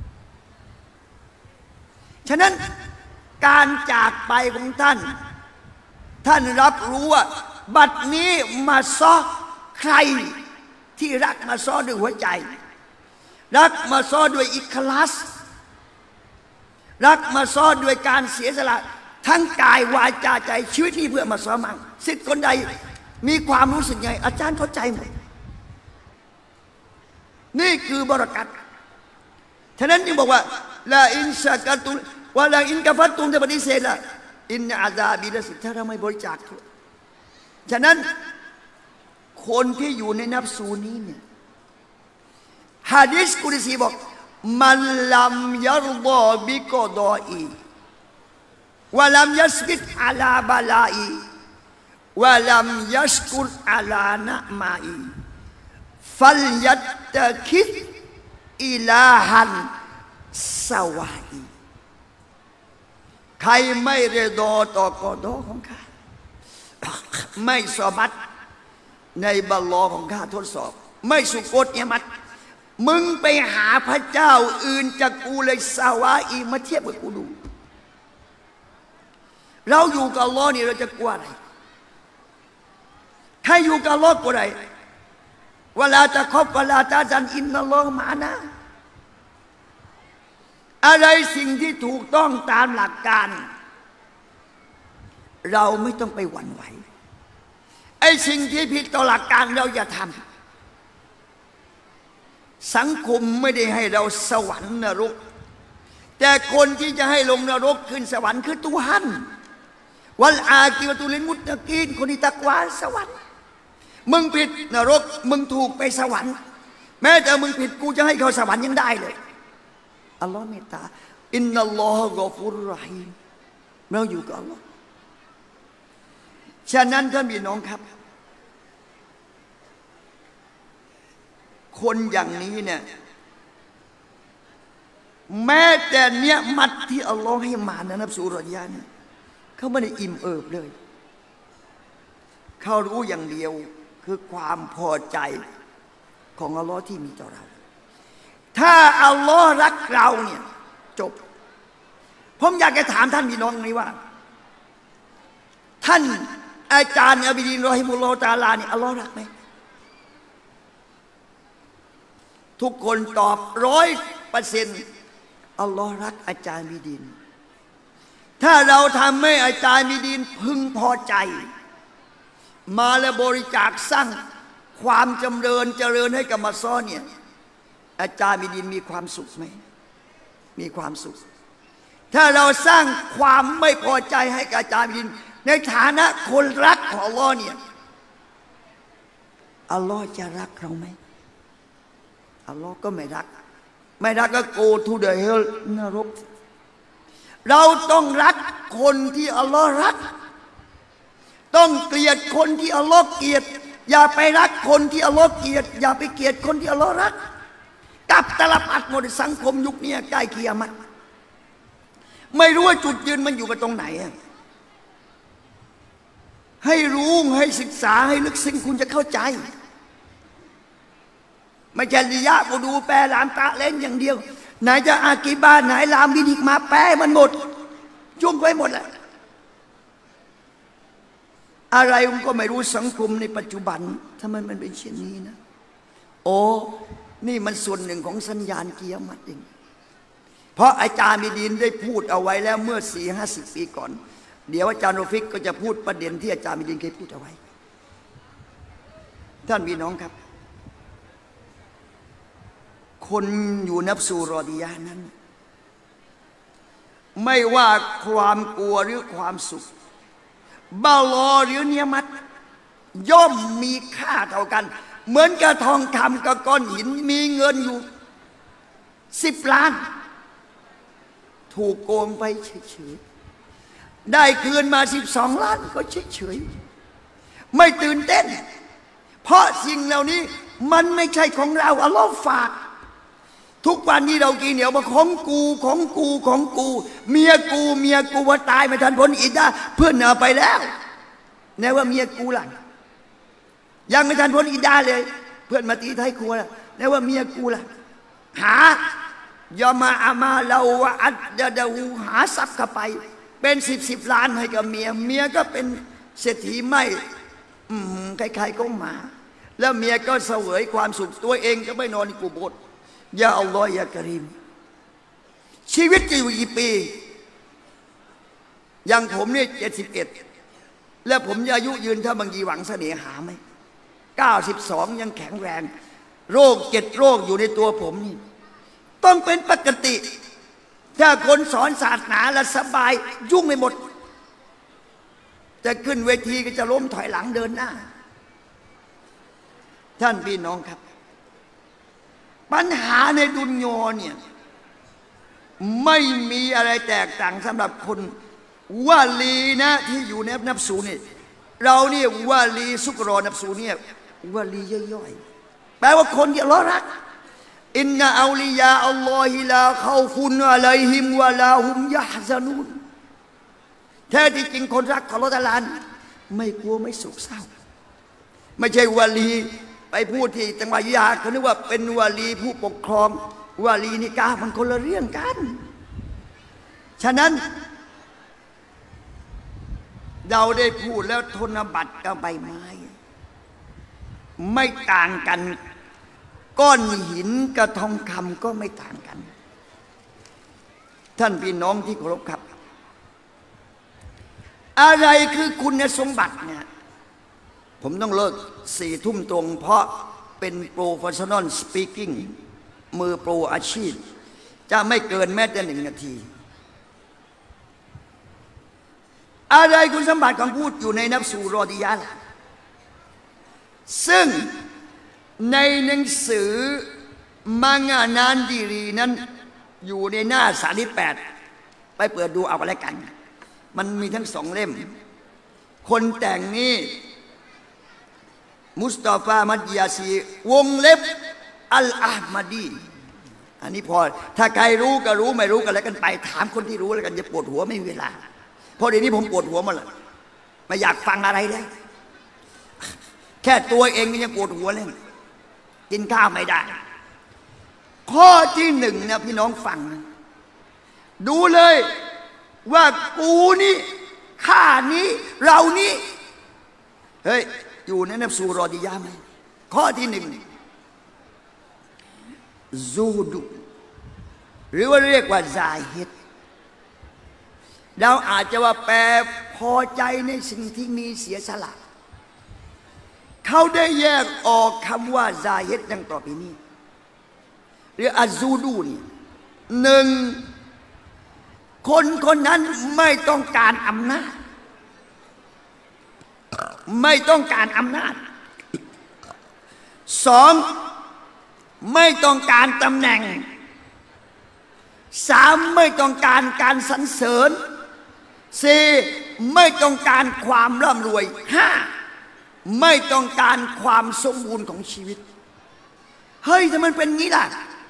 Speaker 2: ฉะนั้นการจากไปของท่านท่านรับรู้ว่าบัดนี้มาซ้อใครที่รักมาซ้อด้วยหัวใจรักมาซ้อด้วยอิคลาสรักมาซ้อด้วยการเสียสละทั้งกายวาจาใจชีวิตนี้เพื่อมาซ้อมั่งสิทธิ์คนใดมีความรู้สึกไงอาจารย์เข้าใจหมดนี่คือบรักัตฉะนั้นจึงบอกว่าลาอินชะกัรตุวะลาอินกะฟัรตุมจะปฏิเสธละอินอาซาบิลสิทธิ์ถ้าเราไม่บริจาคฉะนั้นคนที่อยู่ในนับสูนี้เนี่ยหะดีษกุดซีบอกมันลัมยัรฎอบิกอฎออีวะลัมยัสบิตอะลาบะลาอีวะลัมยัชกุรอะลานะมาอีฟัลยัตตะคิดอิลาฮันสวาอีใครไม่เรดอต่อกอดอของข้าไม่สอบัตในบัลลอของข้าทดสอบไม่สุกตเนี่ยมัดมึงไปหาพระเจ้าอื่นจากกูเลยสาวาอีมาเทียบกับกูดูเราอยู่กับอัลลอฮ์นี่เราจะกลัวอะไรใครอยู่กับอัลลอฮ์กลัวอะไรเวลาจะคบเวลาจะจันอินนัลลอฮ์มานะอะไรสิ่งที่ถูกต้องตามหลักการเราไม่ต้องไปหวั่นไหวไอ้สิ่งที่ผิดต่อหลักการเราอย่าทำสังคมไม่ได้ให้เราสวรรค์นรกแต่คนที่จะให้ลงนรกขึ้นสวรรค์คือตุฮันวัลอากิวะตุลิลมุตตะกีนคนที่ตักวาสวรรค์มึงผิดนรกมึงถูกไปสวรรค์แม้แต่มึงผิดกูจะให้เขาสวรรค์ยังได้เลยอัลลอฮ์เมตตาอินนัลลอฮะกอฟุรรอฮีมเราอยู่กับอัลลอฮ์ฉะนั้นท่านพี่น้องครับคนอย่างนี้เนี่ยแม้แต่เนี้ยมัดที่อัลลอฮ์ให้มานะนับสุรยาเนี่ยเขาไม่ได้อิ่มเอิบเลยเขารู้อย่างเดียวคือความพอใจของอัลลอฮ์ที่มีต่อเราถ้าอัลลอฮ์รักเราเนี่ยจบผมอยากจะถามท่านพี่น้องนี้ว่าท่านอาจารย์อับดินรอฮิมุลลอฮ์ตะอาลาเนี่ยอัลลอฮ์รักไหมทุกคนตอบร้อยเปอร์เซ็นต์อัลลอฮ์รักอาจารย์บิดินถ้าเราทำให้อาจารย์บิดินพึงพอใจมาและบริจาคสร้างความจำเริญเจริญให้กับมัสซ้อเนี่ยอาจารย์บิดินมีความสุขไหมมีความสุขถ้าเราสร้างความไม่พอใจให้กับอาจารย์บิดินในฐานะคนรักของอัลลอฮ์เนี่ยอัลลอฮ์จะรักเราไหมอัลลอฮ์ก็ไม่รักไม่รักก็โกทูเดเฮลนรกเราต้องรักคนที่อัลลอฮ์รักต้องเกลียดคนที่อัลลอฮ์เกลียดอย่าไปรักคนที่อัลลอฮ์เกลียดอย่าไปเกลียดคนที่อัลลอฮ์รักกับตลปัดหมดสังคมยุคนี้ใกล้เคียงมันไม่รู้ว่าจุดยืนมันอยู่กันตรงไหนให้รู้ให้ศึกษาให้ลึกซึ้งคุณจะเข้าใจไม่ใช่ริยะกูดูแปลลามตะเล่นอย่างเดียวไหนจะอากีบาไหนลามบินิกมาแปลมันหมดจุ่มไว้หมดแหละอะไรผมก็ไม่รู้สังคมในปัจจุบันทำไมมันเป็นเช่นนี้นะโอ้นี่มันส่วนหนึ่งของสัญญาณกิยามะห์เองเพราะอาจารย์มิดีนได้พูดเอาไว้แล้วเมื่อสี่ห้าสิบปีก่อนเดี๋ยวอาจารย์โรฟิกก็จะพูดประเด็นที่อาจารย์มิดีนเคยพูดเอาไว้ท่านพี่น้องครับคนอยู่นับสูรอดียะนั้นไม่ว่าความกลัวหรือความสุขบาลอหรือเนียมัตย่อมมีค่าเท่ากันเหมือนกับทองคำกับก้อนหินมีเงินอยู่สิบล้านถูกโกงไปเฉยๆได้คืนมาสิบสองล้านก็เฉยๆไม่ตื่นเต้นเพราะสิ่งเหล่านี้มันไม่ใช่ของเราอัลลอฮ์ฝากทุกวันนี้เรากินเหนียวมาของกูของกูของกูเมียกูเมียกูว่าตายไม่ทันพ้นอิดดาเพื่อนเอาไปแล้วแน่ว่าเมียกูล่ะยังไม่ทันพ้นอิดดาเลยเพื่อนมาตีไทยครัวล่ะแน่ว่าเมียกูล่ะหายามาอามาเราว่าอัดเดาหูหาทรัพย์เข้าไปเป็นสิบสิบล้านให้กับเมียเมียก็เป็นเศรษฐีไม่อืมใครๆก็มาแล้วเมียก็เสวยความสุขตัวเองก็ไม่นอนในกุโบสถ์ยาอัลลอฮฺยากะรีมชีวิตจะอยู่กี่ปีอย่างผมเนี่ยเจ็ดสิบเอ็ดแล้วผมอายุยืนถ้าบางทีหวังเสน่หาไหมเก้าสิบสองยังแข็งแรงโรคเจ็ดโรคอยู่ในตัวผมนี่ต้องเป็นปกติถ้าคนสอนศาสนาแล้วสบายยุ่งไม่หมดจะขึ้นเวทีก็จะล้มถอยหลังเดินหน้าท่านพี่น้องครับปัญหาในดุนยาเนี่ยไม่มีอะไรแตกต่างสำหรับคนวาลีนะที่อยู่ในนับสูนี่เราเนี่ยวาลีสุกรอนับสูเนี่ยวาลีย่อยๆแปลว่าคนที่อัลลอฮ์รักอินนาอัลลียาอัลลอฮิลาเขาฟุนอะลัยฮิมวะลาฮุมยะฮซานูนแท้ที่จริงคนรักของอัลเลาะห์ตะอาลาไม่กลัวไม่โศกเศร้าไม่ใช่วาลีไปพูดที่จังหวัดยะเขานึกว่าเป็นวาลีผู้ปกครองวาลีนิกามันคนละเรื่องกันฉะนั้นเราได้พูดแล้วธนบัตรกับใบไม้ไม่ต่างกันก้อนหินกับทองคำก็ไม่ต่างกันท่านพี่น้องที่เคารพครับอะไรคือคุณสมบัติเนี่ยผมต้องเลิกสี่ทุ่มตรงเพราะเป็นโปรเฟชชั่นอลสปีกิ้งมือโปรอาชีพจะไม่เกินแม้แต่หนึ่งนาทีอะไรคุณสมบัติของพูดอยู่ในนับสูรอดิยะห์ซึ่งในหนังสือมังงานานดีรีนั้นอยู่ในหน้าสามสิบแปดไปเปิดดูเอาอะไรกันมันมีทั้งสองเล่มคนแต่งนี่มุสตาฟามัดยาซีวงเล็บอัลอาห์มัดีอันนี้พอถ้าใครรู้ก็รู้ไม่รู้ก็แล้วกันไปถามคนที่รู้แล้วกันจะปวดหัวไม่มีเวลาเพราะเดี๋ยวนี้ผมปวดหัวมาแล้วไม่อยากฟังอะไรเลยแค่ตัวเองก็ยังปวดหัวเลยกินข้าวไม่ได้ข้อที่หนึ่งเนี่ยพี่น้องฟังดูเลยว่ากูนี่ข้านี้เรานี้เฮ้ยอยู่ในนับสูรอดิยะห์ไหมข้อที่หนึ่งซูดุหรือว่าเรียกว่าซาฮิดเราอาจจะว่าแปลพอใจในสิ่งที่มีเสียสละเขาได้แยกออกคำว่าซาฮิดดังต่อไปนี้หรืออัซูดูนี่หนึ่งคนคนนั้นไม่ต้องการอำนาจไม่ต้องการอำนาจสองไม่ต้องการตำแหน่งสามไม่ต้องการการสรรเสริญสี่ไม่ต้องการความร่ำรวยห้าไม่ต้องการความสมบูรณ์ของชีวิตเฮ้ยถ้ามันเป็นงี้ล่ะ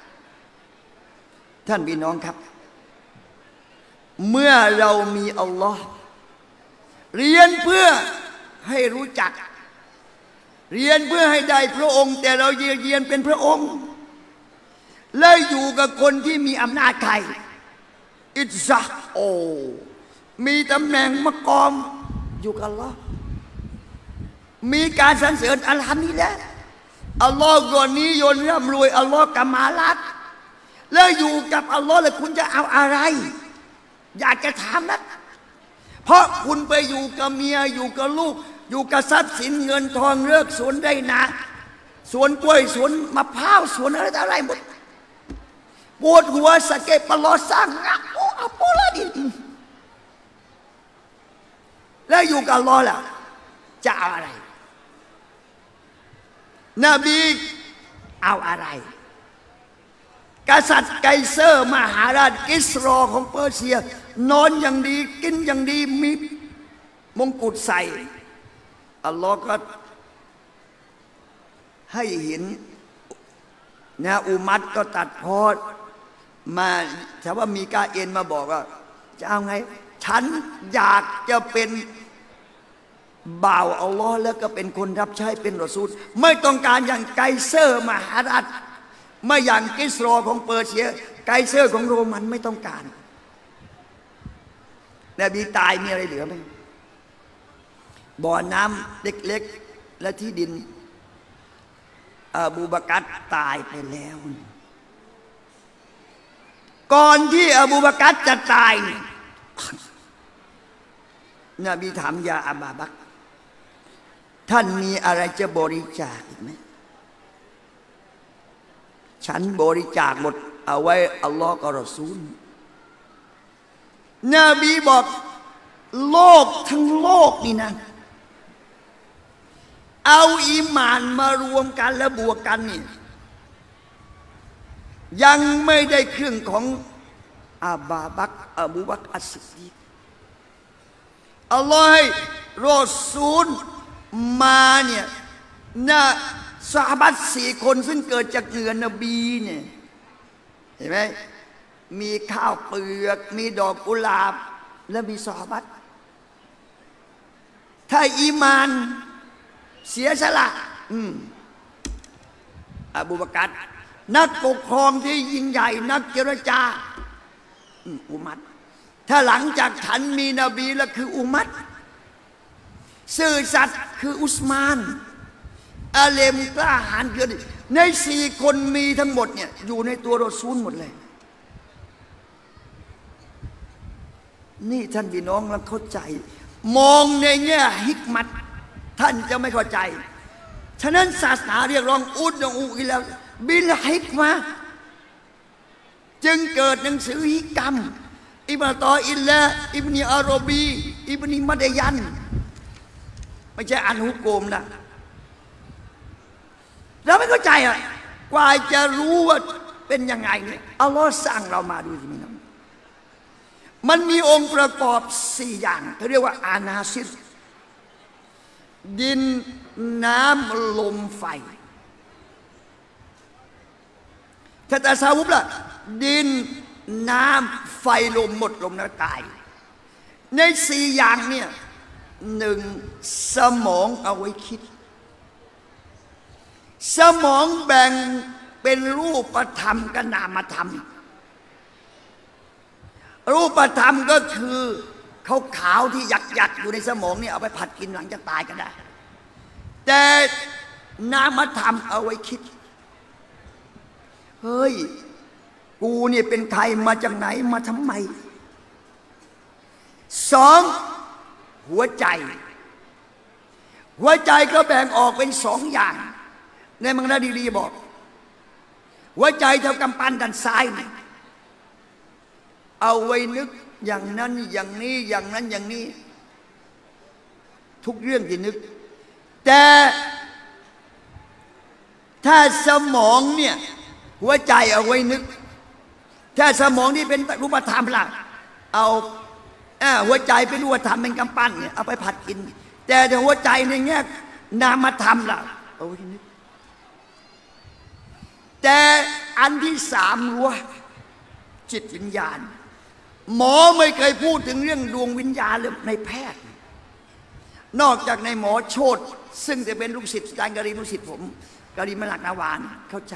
Speaker 2: ท่านพี่น้องครับเมื่อเรามีอัลลอฮ์เรียนเพื่อให้รู้จักเรียนเพื่อให้ได้พระองค์แต่เราเรียนเป็นพระองค์เลยอยู่กับคนที่มีอำนาจใครอิซะโอมีตำแหน่งมากอมอยู่กับอัลลอฮ์มีการสรรเสริญอัลฮัมดุลิลละห์อัลลอฮ์ก่อนนี้ยนร่ำรวยอัลลอฮ์กำมาลัดแล้วอยู่กับอัลลอฮ์แล้วคุณจะเอาอะไรอยากจะถามนะเพราะคุณไปอยู่กับเมียอยู่กับลูกอยู่กับทรัพย์สินเงินทองเลิกสวนได้นะสวนกล้วยสวนมะพร้าวสวนอะไรต่ออะไรหมดปวดหัวสะเก็ดปลอสร้างงักโอ้อัปโปละดิแล้วอยู่กับอัลลอฮ์ล่ะจะเอาอะไรนบีเอาอะไรกษัตริย์ไกเซอร์มหาราชกิสรอของเปอร์เซียนอนอย่างดีกินอย่างดีมีมงกุฎใส่อัลลอฮ์ก็ให้เห็นนะอุมัดก็ตัดพอดมาแต่ว่ามีกาเอ็นมาบอกว่าจะเอาไงฉันอยากจะเป็นบ่าวอัลลอฮ์แล้วก็เป็นคนรับใช้เป็นรอซูลไม่ต้องการอย่างไกเซอร์มหาราชไม่อย่างกิสรอของเปอร์เซียไกเซอร์ของโรมันไม่ต้องการนบีตายมีอะไรเหลือไหมบ่อน้ำเล็กๆและที่ดินอบูบักรตายไปแล้วก่อนที่อบูบักรจะตายนบีถามยาอับาบักรท่านมีอะไรจะบริจาคอีกไหมฉันบริจาคหมดเอาไว้อัลลอฮ์กับรอซูลนบีบอกโลกทั้งโลกนี่นะเอาอีหม่านมารวมกันและบวกกันนี่ยังไม่ได้ครึ่งของอาบาบักรอบูบักรอัสซิดดีกอัลลอฮ์ให้รอซูลมาเนี่ยนะซอฮาบะห์สี่คนซึ่งเกิดจากเหงื่อนบีเนี่ยเห็นไหมมีข้าวเปลือกมีดอกกุหลาบและมีซอฮาบะห์ถ้าอีมานเสียสละอืมอบูบักรนักปกครองที่ยิ่งใหญ่นักเจรจาอุมัตถ้าหลังจากฉันมีนบีแล้วคืออุมัตซื่อสัตย์คืออุสมานอาเลมกล้าหาญเกินในสี่คนมีทั้งหมดเนี่ยอยู่ในตัวรอซูลหมดเลยนี่ท่านพี่น้องแล้วเข้าใจมองในแง่ฮิกมัตท่านจะไม่เข้าใจฉะนั้นศาสนาเรียกร้องอุดอูอิแล้วบิลฮิกมะจึงเกิดหนังสือฮิกรรมอิบนาตออิลละอิบนีอารบีอิบนีมัดยันไม่ใช่อันฮุกโกมนะเราไม่เข้าใจอ่ะกว่าจะรู้ว่าเป็นยังไงเนี่ยอัลลอฮ์สั่งเรามาดูสิมิน้องมันมีองค์ประกอบสี่อย่างเขาเรียกว่าอานาซิสดินน้ำลมไฟถ้าแต่ซาวุบล่ะดินน้ำไฟลมหมดลมแล้วตายในสี่อย่างเนี่ยหนึ่งสมองเอาไว้คิดสมองแบ่งเป็นรูปธรรมกับนามธรรมรูปธรรมก็คือเขาขาวที่หยักหยักอยู่ในสมองเนี่ยเอาไปผัดกินหลังจากตายก็ได้แต่นามธรรมเอาไว้คิดเฮ้ยกูเนี่ยเป็นใครมาจากไหนมาทำไมสองหัวใจหัวใจก็แบ่งออกเป็นสองอย่างในมังนาดีรีบอกหัวใจเท่ากำปั้นด้านซ้ายนี่เอาไว้นึกอย่างนั้นอย่างนี้อย่างนั้นอย่างนี้ทุกเรื่องที่นึกแต่ถ้าสมองเนี่ยหัวใจเอาไว้นึกถ้าสมองที่เป็นรูปธรรมล่ะเอาหัวใจเป็นรูปธรรมเป็นกำปั้นเนี่ยเอาไปผัดกินแต่ถ้าหัวใจในแง่นามธรรมล่ะเอาไว้นึกแต่อันที่สามรู้ว่าจิตวิญญาณหมอไม่เคยพูดถึงเรื่องดวงวิญญาณเลยในแพทย์นอกจากในหมอโชติซึ่งจะเป็นลูกศิษย์อาจารย์กรีมลูกศิษย์ผมกรีมมลักนาวานเข้าใจ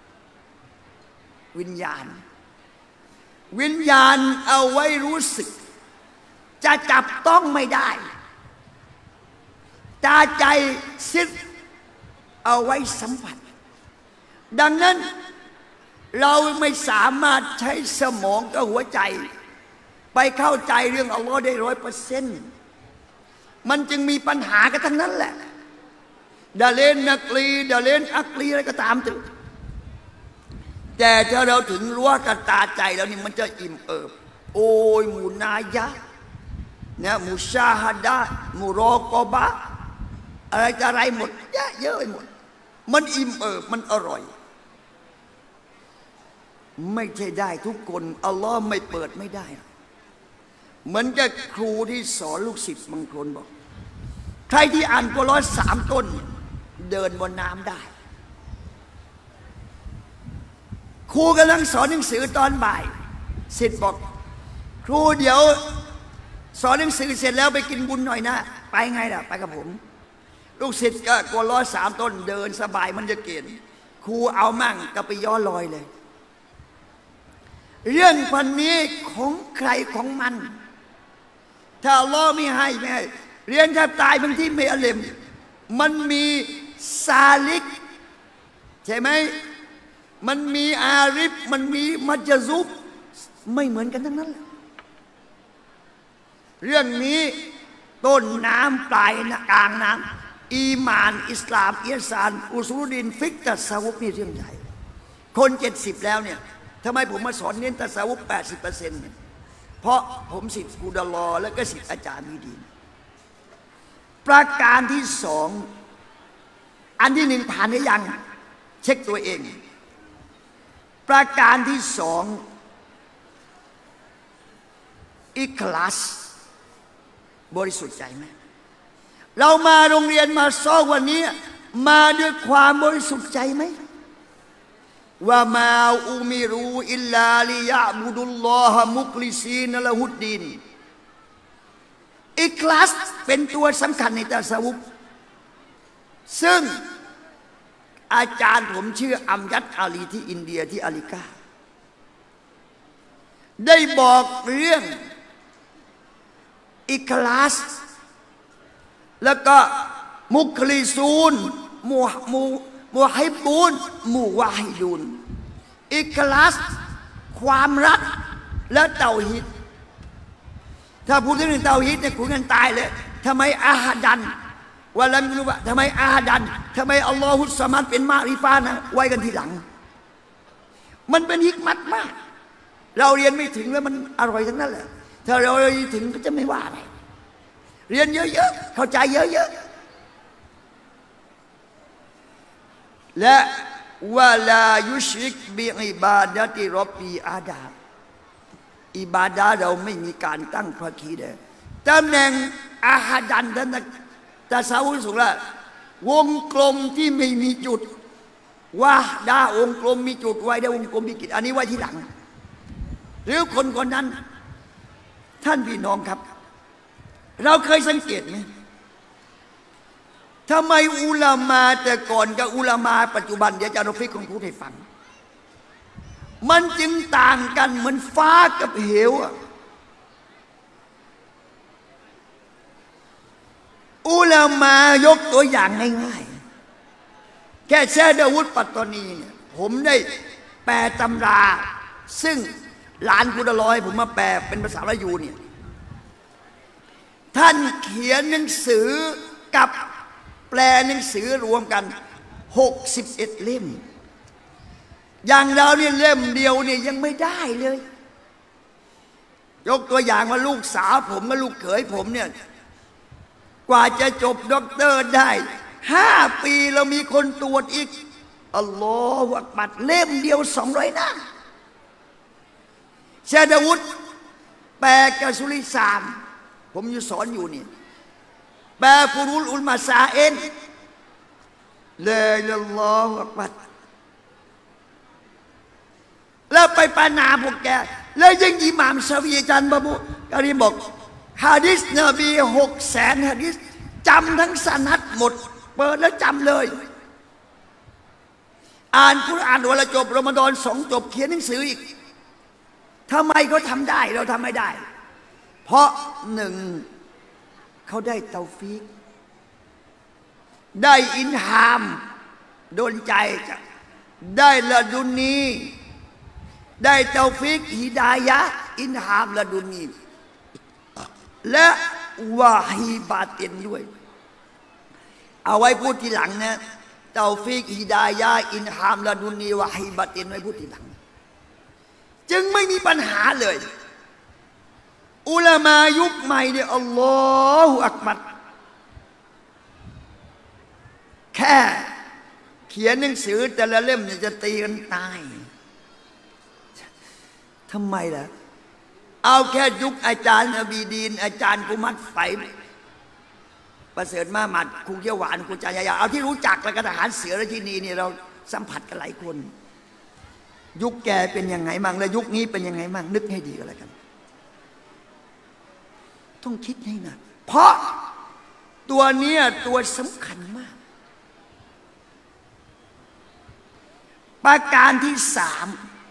Speaker 2: วิญญาณวิญญาณเอาไว้รู้สึกจะจับต้องไม่ได้ตาใจซิดเอาไว้สัมผัสดังนั้นเราไม่สามารถใช้สมองกับหัวใจไปเข้าใจเรื่องอัลลอฮ์ได้ร้อยเปอร์เซ็นต์มันจึงมีปัญหากันทั้งนั้นแหละดาเลนนักลีดาเลนอักลีอะไรก็ตามถึงแต่ถ้าเราถึงรู้กับตาใจแล้วนี่มันจะอิ่มเอิบโอ้ยมูนายะเนี่ยมูชาฮัดะมูรอกอบะอะไรจะอะไรหมดเยอะเยอะไปหมดมันอิ่มเอิบมันอร่อยไม่ใช่ได้ทุกคนอัลลอฮ์ไม่เปิดไม่ได้เหมือนกับครูที่สอนลูกศิษย์บางคนบอกใครที่อ่านกุรอานสามต้นเดินบนน้ำได้ครูกำลังสอนหนังสือตอนบ่ายศิษย์บอกครูเดี๋ยวสอนหนังสือเสร็จแล้วไปกินบุญหน่อยนะไปไงล่ะไปกับผมลูกศิษย์ก็กุรอานสามต้นเดินสบายมันจะเกณฑ์ครูเอามั่งก็ไปย้อนลอยเลยเรื่องพันนี้ของใครของมันถ้าอัลลอฮ์ไม่ให้ไม่ให้เรียนแทบตายบางที่ไม่อเลมมันมีซาลิกใช่ไหมมันมีอาริฟมันมีมัจซุบไม่เหมือนกันทั้งนั้นแหละเรื่องนี้ต้นน้ำปลายกลางน้ำอีมานอิสลามอิสานอุซูลุดินฟิกตัสซาวุฟนี่เรื่องใหญ่คนเจ็ดสิบแล้วเนี่ยทำไมผมมาสอนเน้นตัสซาวุฟแปดสิบเปอร์เซ็นต์เพราะผมศิษย์กูดลอแล้วก็ศิษย์อาจารย์มีดีประการที่สองอันที่หนึ่งผ่านหรือยังเช็คตัวเองประการที่สองอิคลาสบริสุทธิ์ใจไหมเรามาโรงเรียนมาซ้อมวันนี้มาด้วยความบริสุทธิ์ใจไหมว่ามาอุมิรูอิลลาลิยะบุดุลลอฮะมุคลิซีนละหุดดินอิคลาสเป็นตัวสำคัญในตัสวุฟซึ่งอาจารย์ผมชื่ออัมยัดอาลีที่อินเดียที่อาลิกาได้บอกเรื่องอิคลาสแล้วก็มุคลิซูนมูมูมูฮิบูนมูวาฮิดูนอิคลาสความรักและเตาฮิดถ้าพูดถึงเตาฮิดเนี่ยคุยกันตายเลยทำไมอาฮัดันว่าแล้วไม่รู้ว่าทำไมอาฮัดันทำไมอัลลอฮุสซะมัดเป็นมาริฟานะไว้กันทีหลังมันเป็นฮิกมัตมากเราเรียนไม่ถึงแล้วมันอร่อยทั้งนั้นแหละถ้าเราเรียนถึงก็จะไม่ว่าอะไรเรียนเยอะๆเข้าใจเยอะๆและวะลายุชริกบิอิบาดะติร็อบบีอาดาอิบาดะเราไม่มีการตั้งพระคีเลยตำแหน่งอาฮัดันนั้นตะซาวุสุละวงกลมที่ไม่มีจุดว่าดาวงกลมมีจุดไว้ได้วงกลมมีกิจอันนี้ไว้ที่หลังหรือคนคนนั้นท่านพี่น้องครับเราเคยสังเกตไหมทำไมอุลามาแต่ก่อนกับอุลามาปัจจุบันเดี๋ยวอาจารย์รฟิกคงพูดให้ฟังมันจึงต่างกันเหมือนฟ้ากับเหวอุลามายกตัวอย่างง่ายๆแค่แชดาวุฒปัตตานีเนี่ยผมได้แปลตำราซึ่งหลานกุดลอยผมมาแปลเป็นภาษาละยูเนี่ยท่านเขียนหนังสือกับแปลหนังสือรวมกันหกสิบเอ็ดเล่มอย่างเราเนี่ยเล่มเดียวเนี่ยยังไม่ได้เลยยกตัวอย่างว่าลูกสาวผมกับลูกเขยผมเนี่ยกว่าจะจบด็อกเตอร์ได้ห้าปีเรามีคนตรวจอีกอัลลอฮฺอักบัรเล่มเดียวสองร้อยหน้าเชดาวุฒแปลกะสุลิสามผมอยู่สอนอยู่นี่แปลฟุรุลอุลมาซาเอ็นเลยอัลลอฮฺอักบัรแล้วไปปานาพวกแกแล้วยังอิหม่ามชาฟีอาจารย์บาบุกะรีบอกฮะดิษนบีหกแสนฮะดิษจำทั้งสนัดหมดเปิดแล้วจำเลยอ่านกุรอานวันละจบรอมฎอนสองจบเขียนหนังสืออีกทำไมเขาทำได้เราทำไม่ได้เพราะหนึ่งเขาได้เตาฟีกได้อินฮามโดนใจจ้ะได้ละดุนีได้เตาฟีกฮิดายะอินฮามละดุนีและวาฮีบาตินด้วยเอาไว้พูดทีหลังนะเตาฟีกฮิดายะอินฮามละดุนีวาฮีบาตินไว้พูดทีหลังจึงไม่มีปัญหาเลยอุลามายุคใหม่เนี่ยอัลลอฮฺอักบัรแค่เขียนหนังสือแต่ละเล่มเนี่ยจะตีกันตายทำไมล่ะเอาแค่ยุคอาจารย์อบีดีนอาจารย์กุมัดไฟประเสริฐมาหมัดครูเขียวหวานครูจายาเอาที่รู้จักแล้วก็ทหารเสือและที่นี่เนี่ยเราสัมผัสกันหลายคนยุคแกเป็นยังไงมั่งและยุคนี้เป็นยังไงมั่งนึกให้ดีก็แล้วกันต้องคิดให้หนักเพราะตัวเนี้ยตัวสำคัญมากประการที่สาม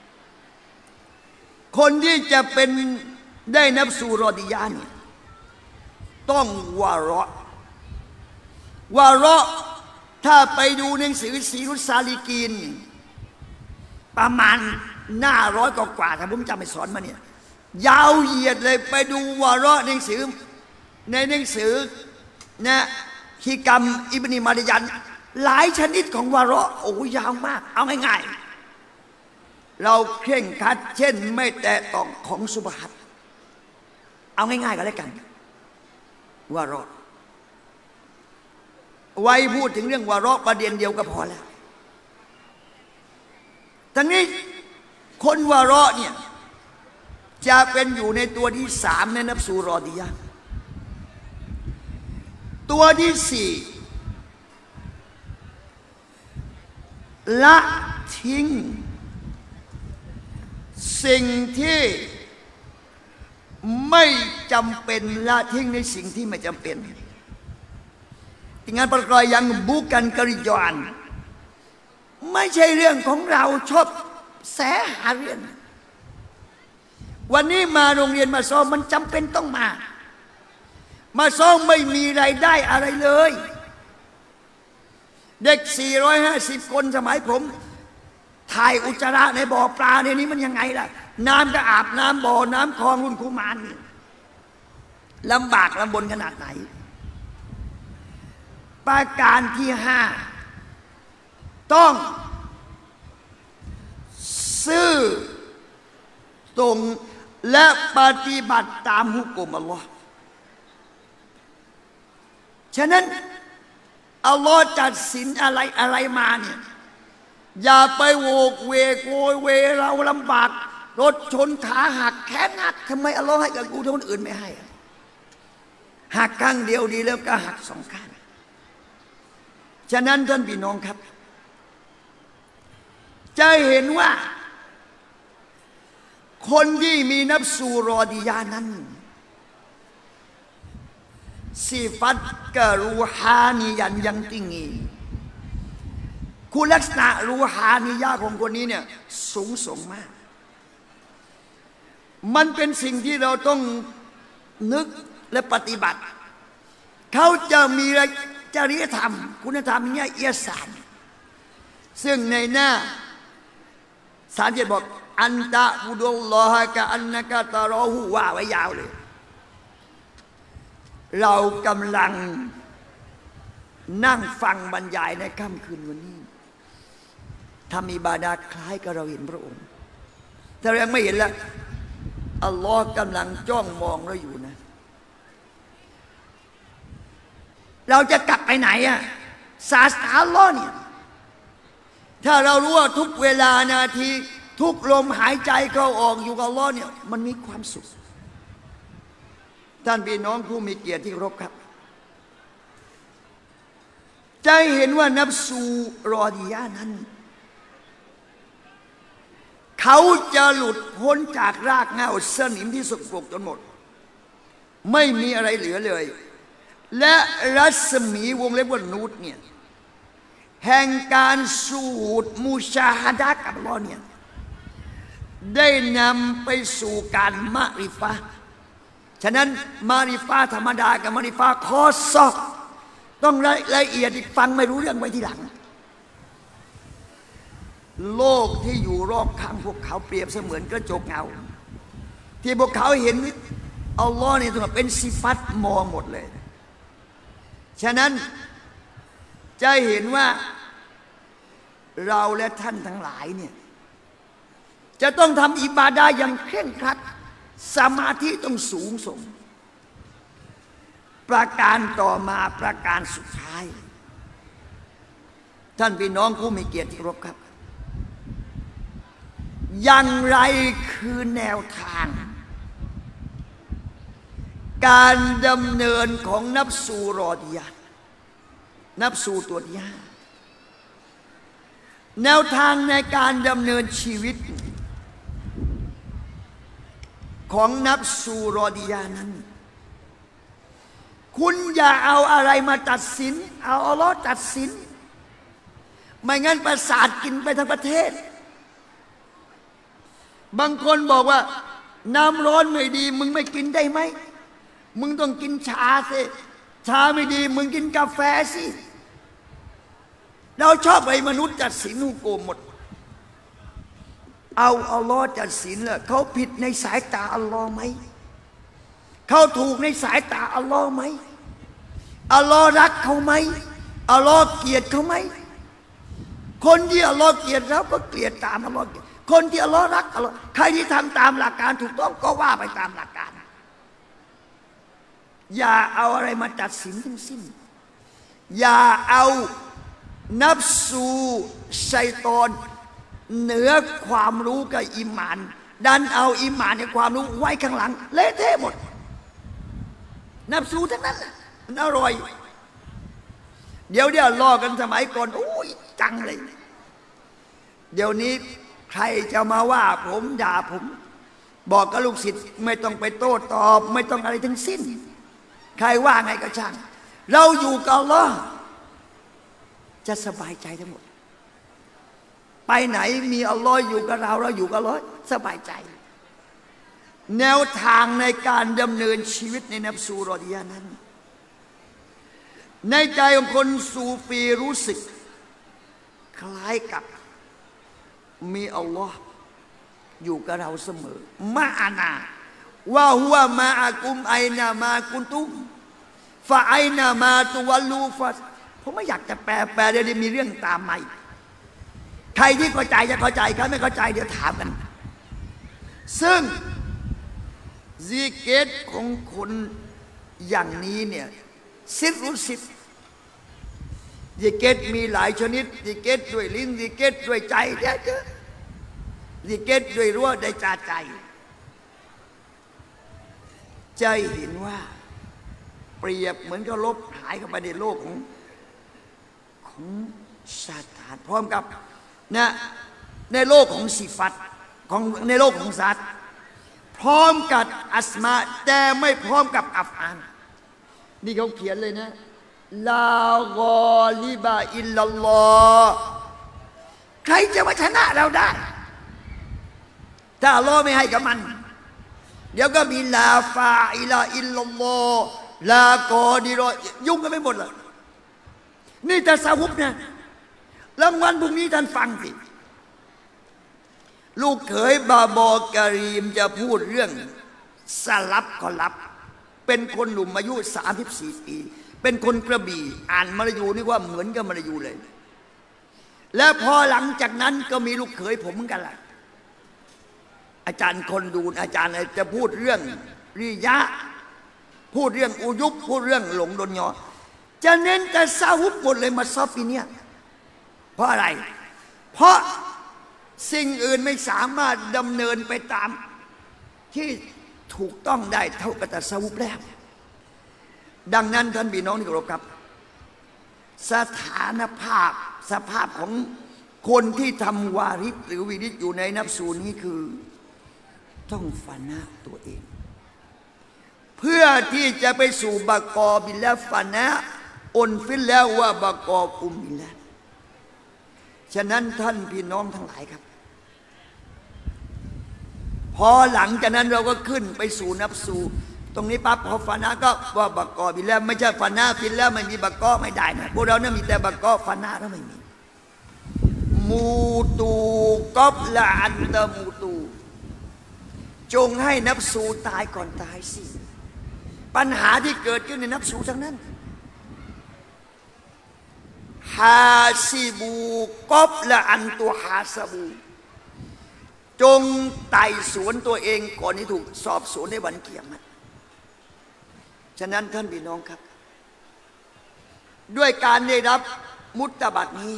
Speaker 2: คนที่จะเป็นได้นับสู่รอดิยาเนี่ยต้องวาระวาระถ้าไปดูหนังสือซีรุสซาลิกีนประมาณหน้าร้อยกว่าถ้าผมจำไม่สอนมาเนี่ยยาวเหยียดเลยไปดูวาระหนังสือในหนังสือนะฮิกัมอิบนีมาริยันหลายชนิดของวาระโอ้ยาวมากเอาง่ายๆเราเคร่งครัดเช่นไม่แตะต้องของสุบฮัตเอาง่ายๆก็แล้วกันวาระไว้พูดถึงเรื่องวาระประเด็นเดียวก็พอแล้วทั้งนี้คนวาระเนี่ยจะเป็นอยู่ในตัวที่สามในนับสูรอดียะตัวที่สี่ละทิ้งสิ่งที่ไม่จำเป็นละทิ้งในสิ่งที่ไม่จำเป็นงานประกอบยังบุกันกริยานไม่ใช่เรื่องของเราชอบแสหาเรื่องวันนี้มาโรงเรียนมาซ้อมมันจำเป็นต้องมามาซ้อมไม่มีรายได้อะไรเลยเด็กสี่ร้อยห้าสิบคนสมัยผมถ่ายอุจจาระในบ่อปลาในนี้มันยังไงล่ะน้ำก็อาบน้ำบ่อน้ำคลองรุ่นคุมานนี่ลำบากลำบนขนาดไหนประการที่ห้าต้องซื่อตรงและปฏิบัติตามหุกมอัลลอฮ์ฉะนั้นอัลลอฮ์จัดสินอะไรอะไรมาเนี่ยอย่าไปโวกเวกโวยเวเราลำบากรถชนขาหักแขนหักทำไมอัลลอฮ์ให้กับกูคนอื่นไม่ให้หักข้างเดียวดีแล้วก็หักสองข้างฉะนั้นท่านพี่น้องครับจะเห็นว่าคนที่มีนับสูรอดียานั้นสิฟัตกะรูฮานียันยังติงีคุณลักษณะรูฮานียะของคนนี้เนี่ยสูงส่งมากมันเป็นสิ่งที่เราต้องนึกและปฏิบัติเขาจะมีจริยธรรมคุณธรรมเนี่ยเอียสานซึ่งในหน้าสารจะบอกอันตะบุดุลลอฮะกะอันนะกะตะรอหูว่าไว้ยาวเลยเรากำลังนั่งฟังบรรยายในค่ำคืนวันนี้ทำอิบาดะห์คล้ายกับเราเห็นพระองค์แต่เรายังไม่เห็นละอัลลอฮ์กำลังจ้องมองเราอยู่นะเราจะกลับไปไหนอะศาสนาอัลลอฮ์เนี่ยถ้าเรารู้ว่าทุกเวลานาทีทุกลมหายใจเข้าออกอยู่กับอัลลอฮ์เนี่ยมันมีความสุขท่านพี่น้องผู้มีเกียรติที่เคารพครับจะเห็นว่านับสูรอดียะนั้นเขาจะหลุดพ้นจากรากเหง้าสนิมที่สกปรกจนหมดไม่มีอะไรเหลือเลยและรัศมีวงเล็บว่านูตเนี่ยแห่งการสูดมุชาฮะดะกับอัลลอฮ์เนี่ยได้นำไปสู่การมะริฟะห์ฉะนั้นมาริฟะห์ธรรมดากับมาริฟะห์คอซอต้องละเอียดอีกฟังไม่รู้เรื่องไว้ทีหลังโลกที่อยู่รอบข้างพวกเขาเปรียบเสมือนกระจกเงาที่พวกเขาเห็นอัลลอฮ์นี่เป็นสิฟัตมองหมดเลยฉะนั้นจะเห็นว่าเราและท่านทั้งหลายเนี่ยจะต้องทำอิบาดะห์อย่างเคร่งครัดสมาธิต้องสูงส่งประการต่อมาประการสุดท้ายท่านพี่น้องผู้มีเกียรติที่เคารพครับอย่างไรคือแนวทางการดำเนินของนับสูรอดียะนับสูตัวที่ห้าแนวทางในการดำเนินชีวิตของนับสูรอดียะนั้นคุณอย่าเอาอะไรมาตัดสินเอาอัลลอฮ์ตัดสินไม่งั้นประสาทกินไปทั้งประเทศบางคนบอกว่าน้ำร้อนไม่ดีมึงไม่กินได้ไหมมึงต้องกินชาสิชาไม่ดีมึงกินกาแฟสิเราชอบไอ้มนุษย์ตัดสินหุกมหมดเอาอัลลอฮ์ตัดสินแล้วเขาผิดในสายตาอัลลอฮ์ไหมเขาถูกในสายตาอัลลอฮ์ไหมอัลลอฮ์รักเขาไหมอัลลอฮ์เกลียดเขาไหมคนที่อัลลอฮ์เกลียดเราก็เกลียดตามอัลลอฮ์คนที่อัลลอฮ์รักอัลลอฮ์ใครที่ทำตามหลักการถูกต้องก็ว่าไปตามหลักการอย่าเอาอะไรมาตัดสินทั้งสิ้นอย่าเอานับสูชัยฏอนเหนือความรู้กับอิมานดันเอาอิมานในความรู้ไว้ข้างหลังเละเทะหมดนับสูทั้งนั้นมันอร่อยเดี๋ยวเดี๋ยวรอกันสมัยก่อนโอ้ยจังเลยเดี๋ยวนี้ใครจะมาว่าผมด่าผมบอกกับลูกศิษย์ไม่ต้องไปโต้ตอบไม่ต้องอะไรทั้งสิ้นใครว่าไงก็ช่างเราอยู่กับอัลลอฮ์จะสบายใจทั้งหมดไปไหนมีอัลลอฮ์อยู่กับเราเราอยู่กับอัลลอฮ์สบายใจแนวทางในการดำเนินชีวิตในนับสูรอดียะนั้นในใจของคนซูฟีรู้สึกคล้ายกับมีอัลลอฮ์อยู่กับเราเสมอมาอานาว่าหัวมาอากุมไอนามากุนตุมฟาไอนามาตุวัลูฟาผมไม่อยากจะแปลแปลเดี๋ยวมีเรื่องตามมาอีกใครที่เข้าใจจะเข้าใจใครไม่เข้าใจเดี๋ยวถามกันซึ่งซิกเกตของคนอย่างนี้เนี่ยซิดรุสิดซิกเกตมีหลายชนิดซิกเกตด้วยลิ้นซิกเกตด้วยใจเดี๋ยวเจอซิกเกตด้วยรั้วได้จาใจใจเห็นว่าเปรียบเหมือนกับลบหายเข้าไปในโลกของของซาตานพร้อมกับนะในโลกของสิฟัตของในโลกของสัตว์พร้อมกับอัสมาแต่ไม่พร้อมกับอัฟอานนี่เขาเขียนเลยนะลากอลิบะอิลลัลลอฮ์ใครจะมาชนะเราได้ถ้าอัลลอฮ์ไม่ให้กับมันเดี๋ยวก็มีลาฟาอิลาอิลลัลลอฮ์ลากอดิรอยุ่งกันไม่หมดเลยนี่แต่ซาฮุบเนี่ยรางวัลพรุ่งนี้ท่านฟังสิลูกเขยบาบอกะรีมจะพูดเรื่องสลับก็ลับเป็นคนหนุ่มอายุสามสิบสี่ปีเป็นคนกระบี่อ่านมลายูนี่ว่าเหมือนกับมลายูเลยและพอหลังจากนั้นก็มีลูกเขยผมเหมือนกันล่ะอาจารย์คนดูอาจารย์จะพูดเรื่องริยะพูดเรื่องอุยุบพูดเรื่องหลงดนยอจะเน้นแต่ซาฮุบหมดเลยมาซอฟปีนี้เพราะอะไรเพราะสิ่งอื่นไม่สามารถดำเนินไปตามที่ถูกต้องได้เท่ากับตัสวุปแล้วดังนั้นท่านพี่น้องที่เคารพครับสถานภาพสภาพของคนที่ทำวาริดหรือวิริดอยู่ในนับสูนี้คือต้องฟานะตัวเองเพื่อที่จะไปสู่บากอบิลละฟานะอนฟิลแล้วว่าบากออุมบิลละฉะนั้นท่านพี่น้องทั้งหลายครับพอหลังจากนั้นเราก็ขึ้นไปสู่นับสูตรงนี้ปั๊บพอฟานะก็ว่าบากอบิลละไม่ใช่ฟานะฟิลแล้วไม่มีบากอไม่ได้นะพวกเราเนี่ยมีแต่บากอฟานะแล้วไม่มีมูตูกอบละอันตะมูตูจงให้นับสูตายก่อนตายสิปัญหาที่เกิดขึ้นในนับสูทั้งนั้นฮาซิบูกอบละอันตัวฮาซาบูจงไต่สวนตัวเองก่อนที่ถูกสอบสวนในวันเกียรติฉะนั้นท่านพี่น้องครับด้วยการได้รับมุตตบัตนี้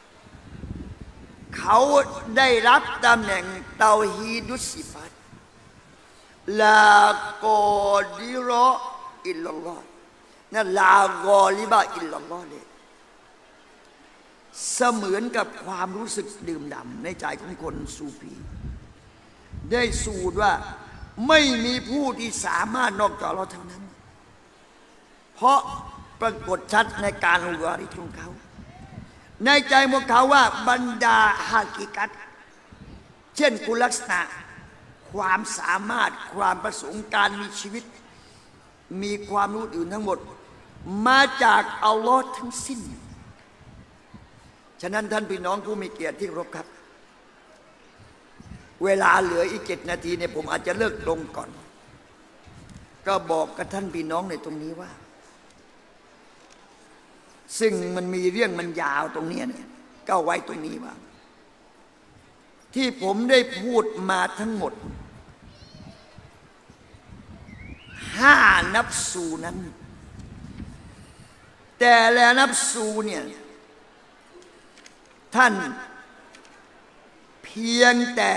Speaker 2: เขาได้รับตำแหน่งเตาฮีดุสิฟัตลากอดิรออิลลัลลอฮ์นั่นลากอลิบะอิลลัลลอฮ์เลยเสมือนกับความรู้สึกดื่มด่ำในใจของคนซูฟีได้สูตรว่าไม่มีผู้ที่สามารถนอกจากเราเท่านั้นเพราะปรากฏชัดในการอุวาริของเขาในใจพวกเขาว่าบรรดาฮากิกัตเช่นคุณลักษณะความสามารถความประสงค์การมีชีวิตมีความรู้อื่นทั้งหมดมาจากอัลลอฮ์ทั้งสิ้นฉะนั้นท่านพี่น้องผู้มีเกียรติที่เคารพครับเวลาเหลืออีกเจ็ดนาทีเนี่ยผมอาจจะเลิกลงก่อนก็บอกกับท่านพี่น้องในตรงนี้ว่าซึ่งมันมีเรื่องมันยาวตรงนี้เนี่ยก็ไว้ตรงนี้ว่าที่ผมได้พูดมาทั้งหมดห้านับสูนั้นแต่ละนับสูเนี่ยท่านเพียงแต่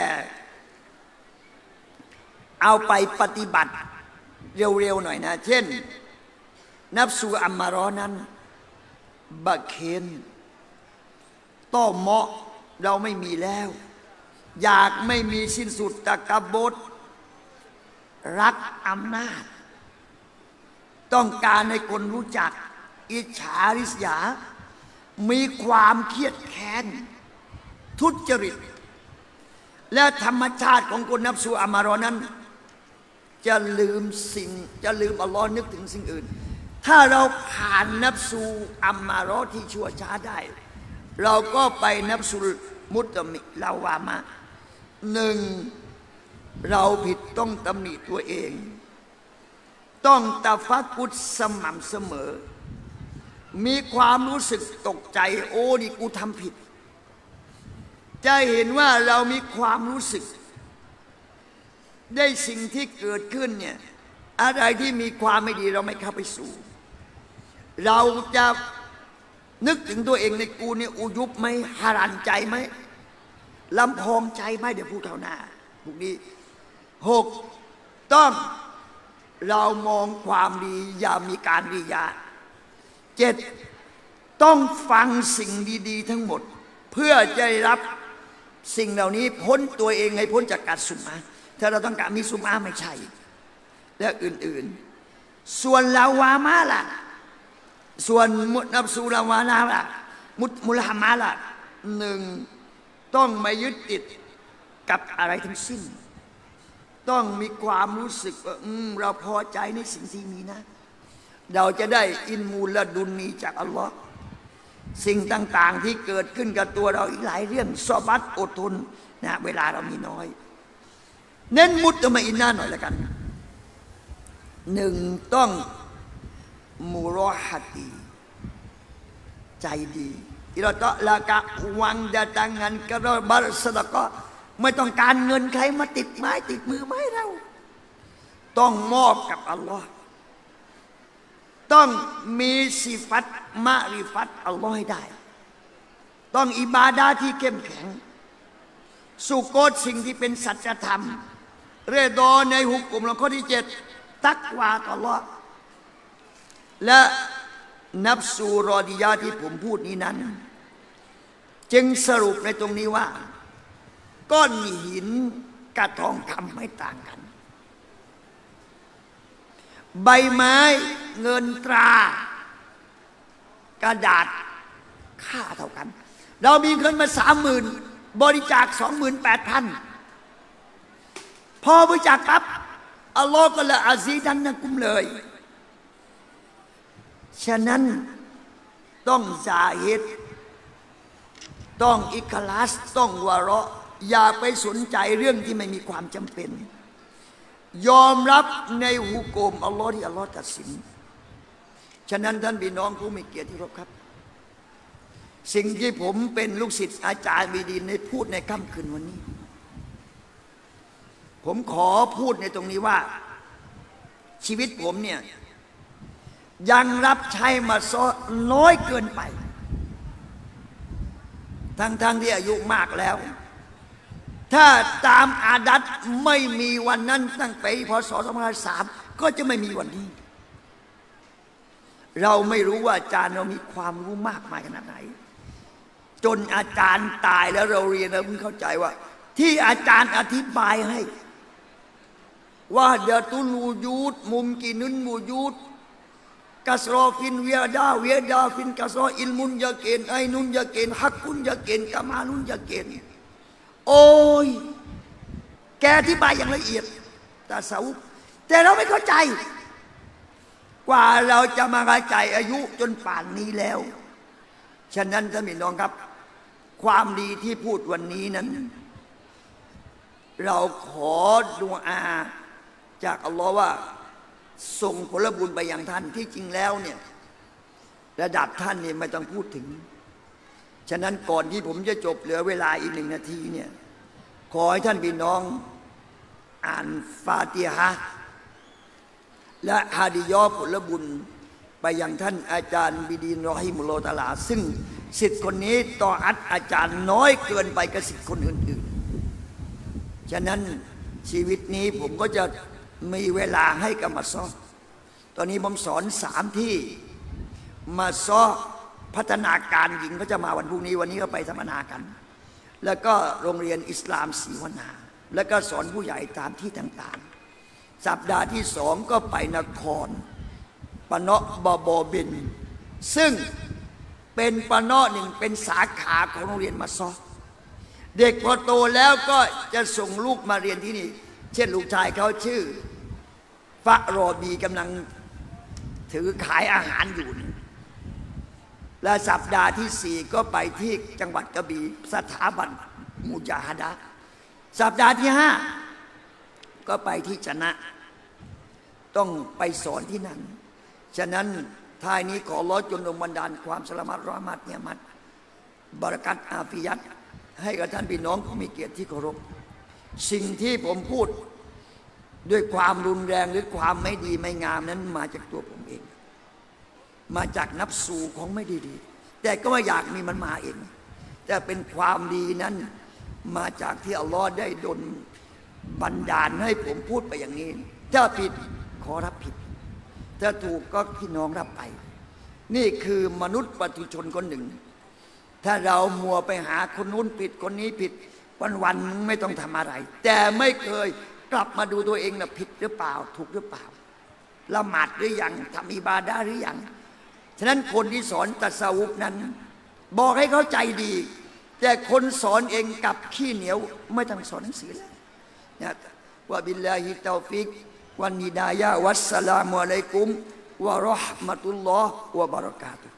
Speaker 2: เอาไปปฏิบัติเร็วๆหน่อยนะเช่นนับสูอัมมารอนั้นบะเคนต้อเหมาะเราไม่มีแล้วอยากไม่มีสิ้นสุดตะกบดรักอำนาจต้องการให้คนรู้จักอิจฉาริษยามีความเครียดแค้นทุจริตและธรรมชาติของคนนับสูอามารอนั้นจะลืมสิ่งจะลืมอัลลอฮ์นึกถึงสิ่งอื่นถ้าเราผ่านนับสูอัมมารอที่ชั่วช้าได้เราก็ไปนับสูมุตมิลาวามะหนึ่งเราผิดต้องตำหนิตัวเองต้องตะฟักกุศสม่ำเสมอมีความรู้สึกตกใจโอ้นี่กูทำผิดจะเห็นว่าเรามีความรู้สึกได้สิ่งที่เกิดขึ้นเนี่ยอะไรที่มีความไม่ดีเราไม่เข้าไปสู่เราจะนึกถึงตัวเองในกูเนี่ยอุยุบไหมฮารันใจไหมลำพองใจไหมเดี๋ยวพูดเท่าหน้าพวกนี้หกต้องเรามองความดีอย่ามีการริยาเจ็ดต้องฟังสิ่งดีๆทั้งหมดเพื่อจะรับสิ่งเหล่านี้พ้นตัวเองให้พ้นจากการสุมาถ้าเราต้องการมีสุมาไม่ใช่และอื่นๆส่วนลาวามาล่ะส่วนมุนับสูลาวานาล่ะมุตมุลฮามาล่ะหนึ่งต้องไม่ยึดติดกับอะไรทั้งสิ้นต้องมีความรู้สึกว่าเราพอใจในสิ่งที่มีนะเราจะได้อินมูลดุลนีจากอัลลอฮ์สิ่งต่างๆที่เกิดขึ้นกับตัวเราอีกหลายเรื่องซอบัตอดทนนะเวลาเรามีน้อยเน้นมุตตะมาอินนาหน่อยละกันหนึ่งต้องมูรอฮัตีใจดีที่เราต้องละกะวังdatangan kalau bersedekahไม่ต้องการเงินใครมาติดไม้ติดมือไม้เราต้องมอบกับอัลลอฮ์ต้องมีสิฟัตมะริฟัตอัลลอฮ์ให้ได้ต้องอิบาดะห์ที่เข้มแข็งสุโกตสิ่งที่เป็นสัจธรรมเรดอในหุกกลุ่มข้อที่เจ็ดตักวาต่ออัลลอฮ์และนับสูรอดียะที่ผมพูดนี้นั้นจึงสรุปในตรงนี้ว่าก้อนหินกับทองคำไม่ต่างกันใบไม้เงินตรากระดาษค่าเท่ากันเรามีเงินมาสามหมื่นบริจาคสองหมื่นแปดพันพอบริจาคปั๊บอัลลอฮ์ก็ละอาซีดันนะกุมเลยฉะนั้นต้องซาฮิดต้องอิคลาสต้องวะเราะห์อย่าไปสนใจเรื่องที่ไม่มีความจำเป็นยอมรับในฮุกมอัลลอฮ์ที่อัลลอฮ์ตัดสินฉะนั้นท่านพี่น้องผู้มีเกียรติที่เคารพครับสิ่งที่ผมเป็นลูกศิษย์อาจารย์บีดีนได้พูดในค่ำคืนวันนี้ผมขอพูดในตรงนี้ว่าชีวิตผมเนี่ยยังรับใช้มาซ้อน้อยเกินไปทั้งๆ ท, ที่อายุมากแล้วถ้าตามอาดัตไม่มีวันนั้นตั้งแต่พศสองพันสามก็จะไม่มีวันนี้เราไม่รู้ว่าอาจารย์เรามีความรู้มากมายขนาดไหนจนอาจารย์ตายแล้วเราเรียนแล้วเพิ่งเข้าใจว่าที่อาจารย์อธิบายให้ว่าเดตุลูยูดมุมกินุนมูยูดกัสรอฟินเวียดาเวียดาฟินกัสรออิลมุนยาเกนไอนุนยาเกนฮักกุนยาเกนกามานุนยาเกนโอ้ยแกอธิบายอย่างละเอียดแต่สาวแต่เราไม่เข้าใจกว่าเราจะมาเข้าใจอายุจนป่านนี้แล้วฉะนั้นท่านพี่น้องครับความดีที่พูดวันนี้นั้นเราขอดุอาจากอัลลอฮ์ว่าส่งผลบุญไปอย่างท่านที่จริงแล้วเนี่ยระดับท่านเนี่ยไม่ต้องพูดถึงฉะนั้นก่อนที่ผมจะจบเหลือเวลาอีกหนึ่งนาทีเนี่ยขอให้ท่านพี่น้องอ่านฟาติฮะห์และฮาดิยอผลบุญไปยังท่านอาจารย์บิดีนรอฮิมุลลอฮ์ตะอาลาซึ่งศิษย์คนนี้ต่ออัดอาจารย์น้อยเกินไปกับศิษย์คนอื่นๆฉะนั้นชีวิตนี้ผมก็จะมีเวลาให้กับมาซ้อตอนนี้ผมสอนสามที่มาซ้อพัฒนาการหญิงก็จะมาวันพรุ่งนี้วันนี้ก็ไปสัมมนากันแล้วก็โรงเรียนอิสลามศรีวนาแล้วก็สอนผู้ใหญ่ตามที่ต่างๆสัปดาห์ที่สองก็ไปนครปะเนาะบอบอเบนซึ่งเป็นปะเนาะหนึ่งเป็นสาขาของโรงเรียนมาซอเด็กพอโตแล้วก็จะส่งลูกมาเรียนที่นี่เช่นลูกชายเขาชื่อฟะรอบีกำลังถือขายอาหารอยู่และสัปดาห์ที่สี่ก็ไปที่จังหวัดกระบี่สถาบันมุจาฮดะห์สัปดาห์ที่ห้าก็ไปที่ชนะต้องไปสอนที่นั่นฉะนั้นท้ายนี้ขอร้อจนลงบันดาลความสลามัตรอมัดเนี่ยมัดบารักัตอาฟิยัตให้กับท่านพี่น้องผู้มีเกียรติที่เคารพสิ่งที่ผมพูดด้วยความรุนแรงหรือความไม่ดีไม่งามนั้นมาจากตัวผมเองมาจากนับสูของไม่ดีๆแต่ก็ไม่อยากมีมันมาเองแต่เป็นความดีนั้นมาจากที่อัลลอฮ์ได้ดลบันดาลให้ผมพูดไปอย่างนี้ถ้าผิดขอรับผิดถ้าถูกก็พี่น้องรับไปนี่คือมนุษย์ปุถุชนคนหนึ่งถ้าเรามัวไปหาคนนู้นผิดคนนี้ผิดวันๆไม่ต้องทำอะไรแต่ไม่เคยกลับมาดูตัวเองนะผิดหรือเปล่าถูกหรือเปล่าละหมาดหรือยังทำอิบาดะห์หรือยังฉะนั้นคนที่สอนตัสวุฟนั้นบอกให้เขาใจดีแต่คนสอนเองกับขี้เหนียวไม่ต้องสอนหนังสือแล้วนะวะบิลลาฮิตอฟิกวันฮิดายะวัสสลามุอะลัยกุมวะเราะห์มะตุลลอฮ์วะบะเราะกาตุฮ์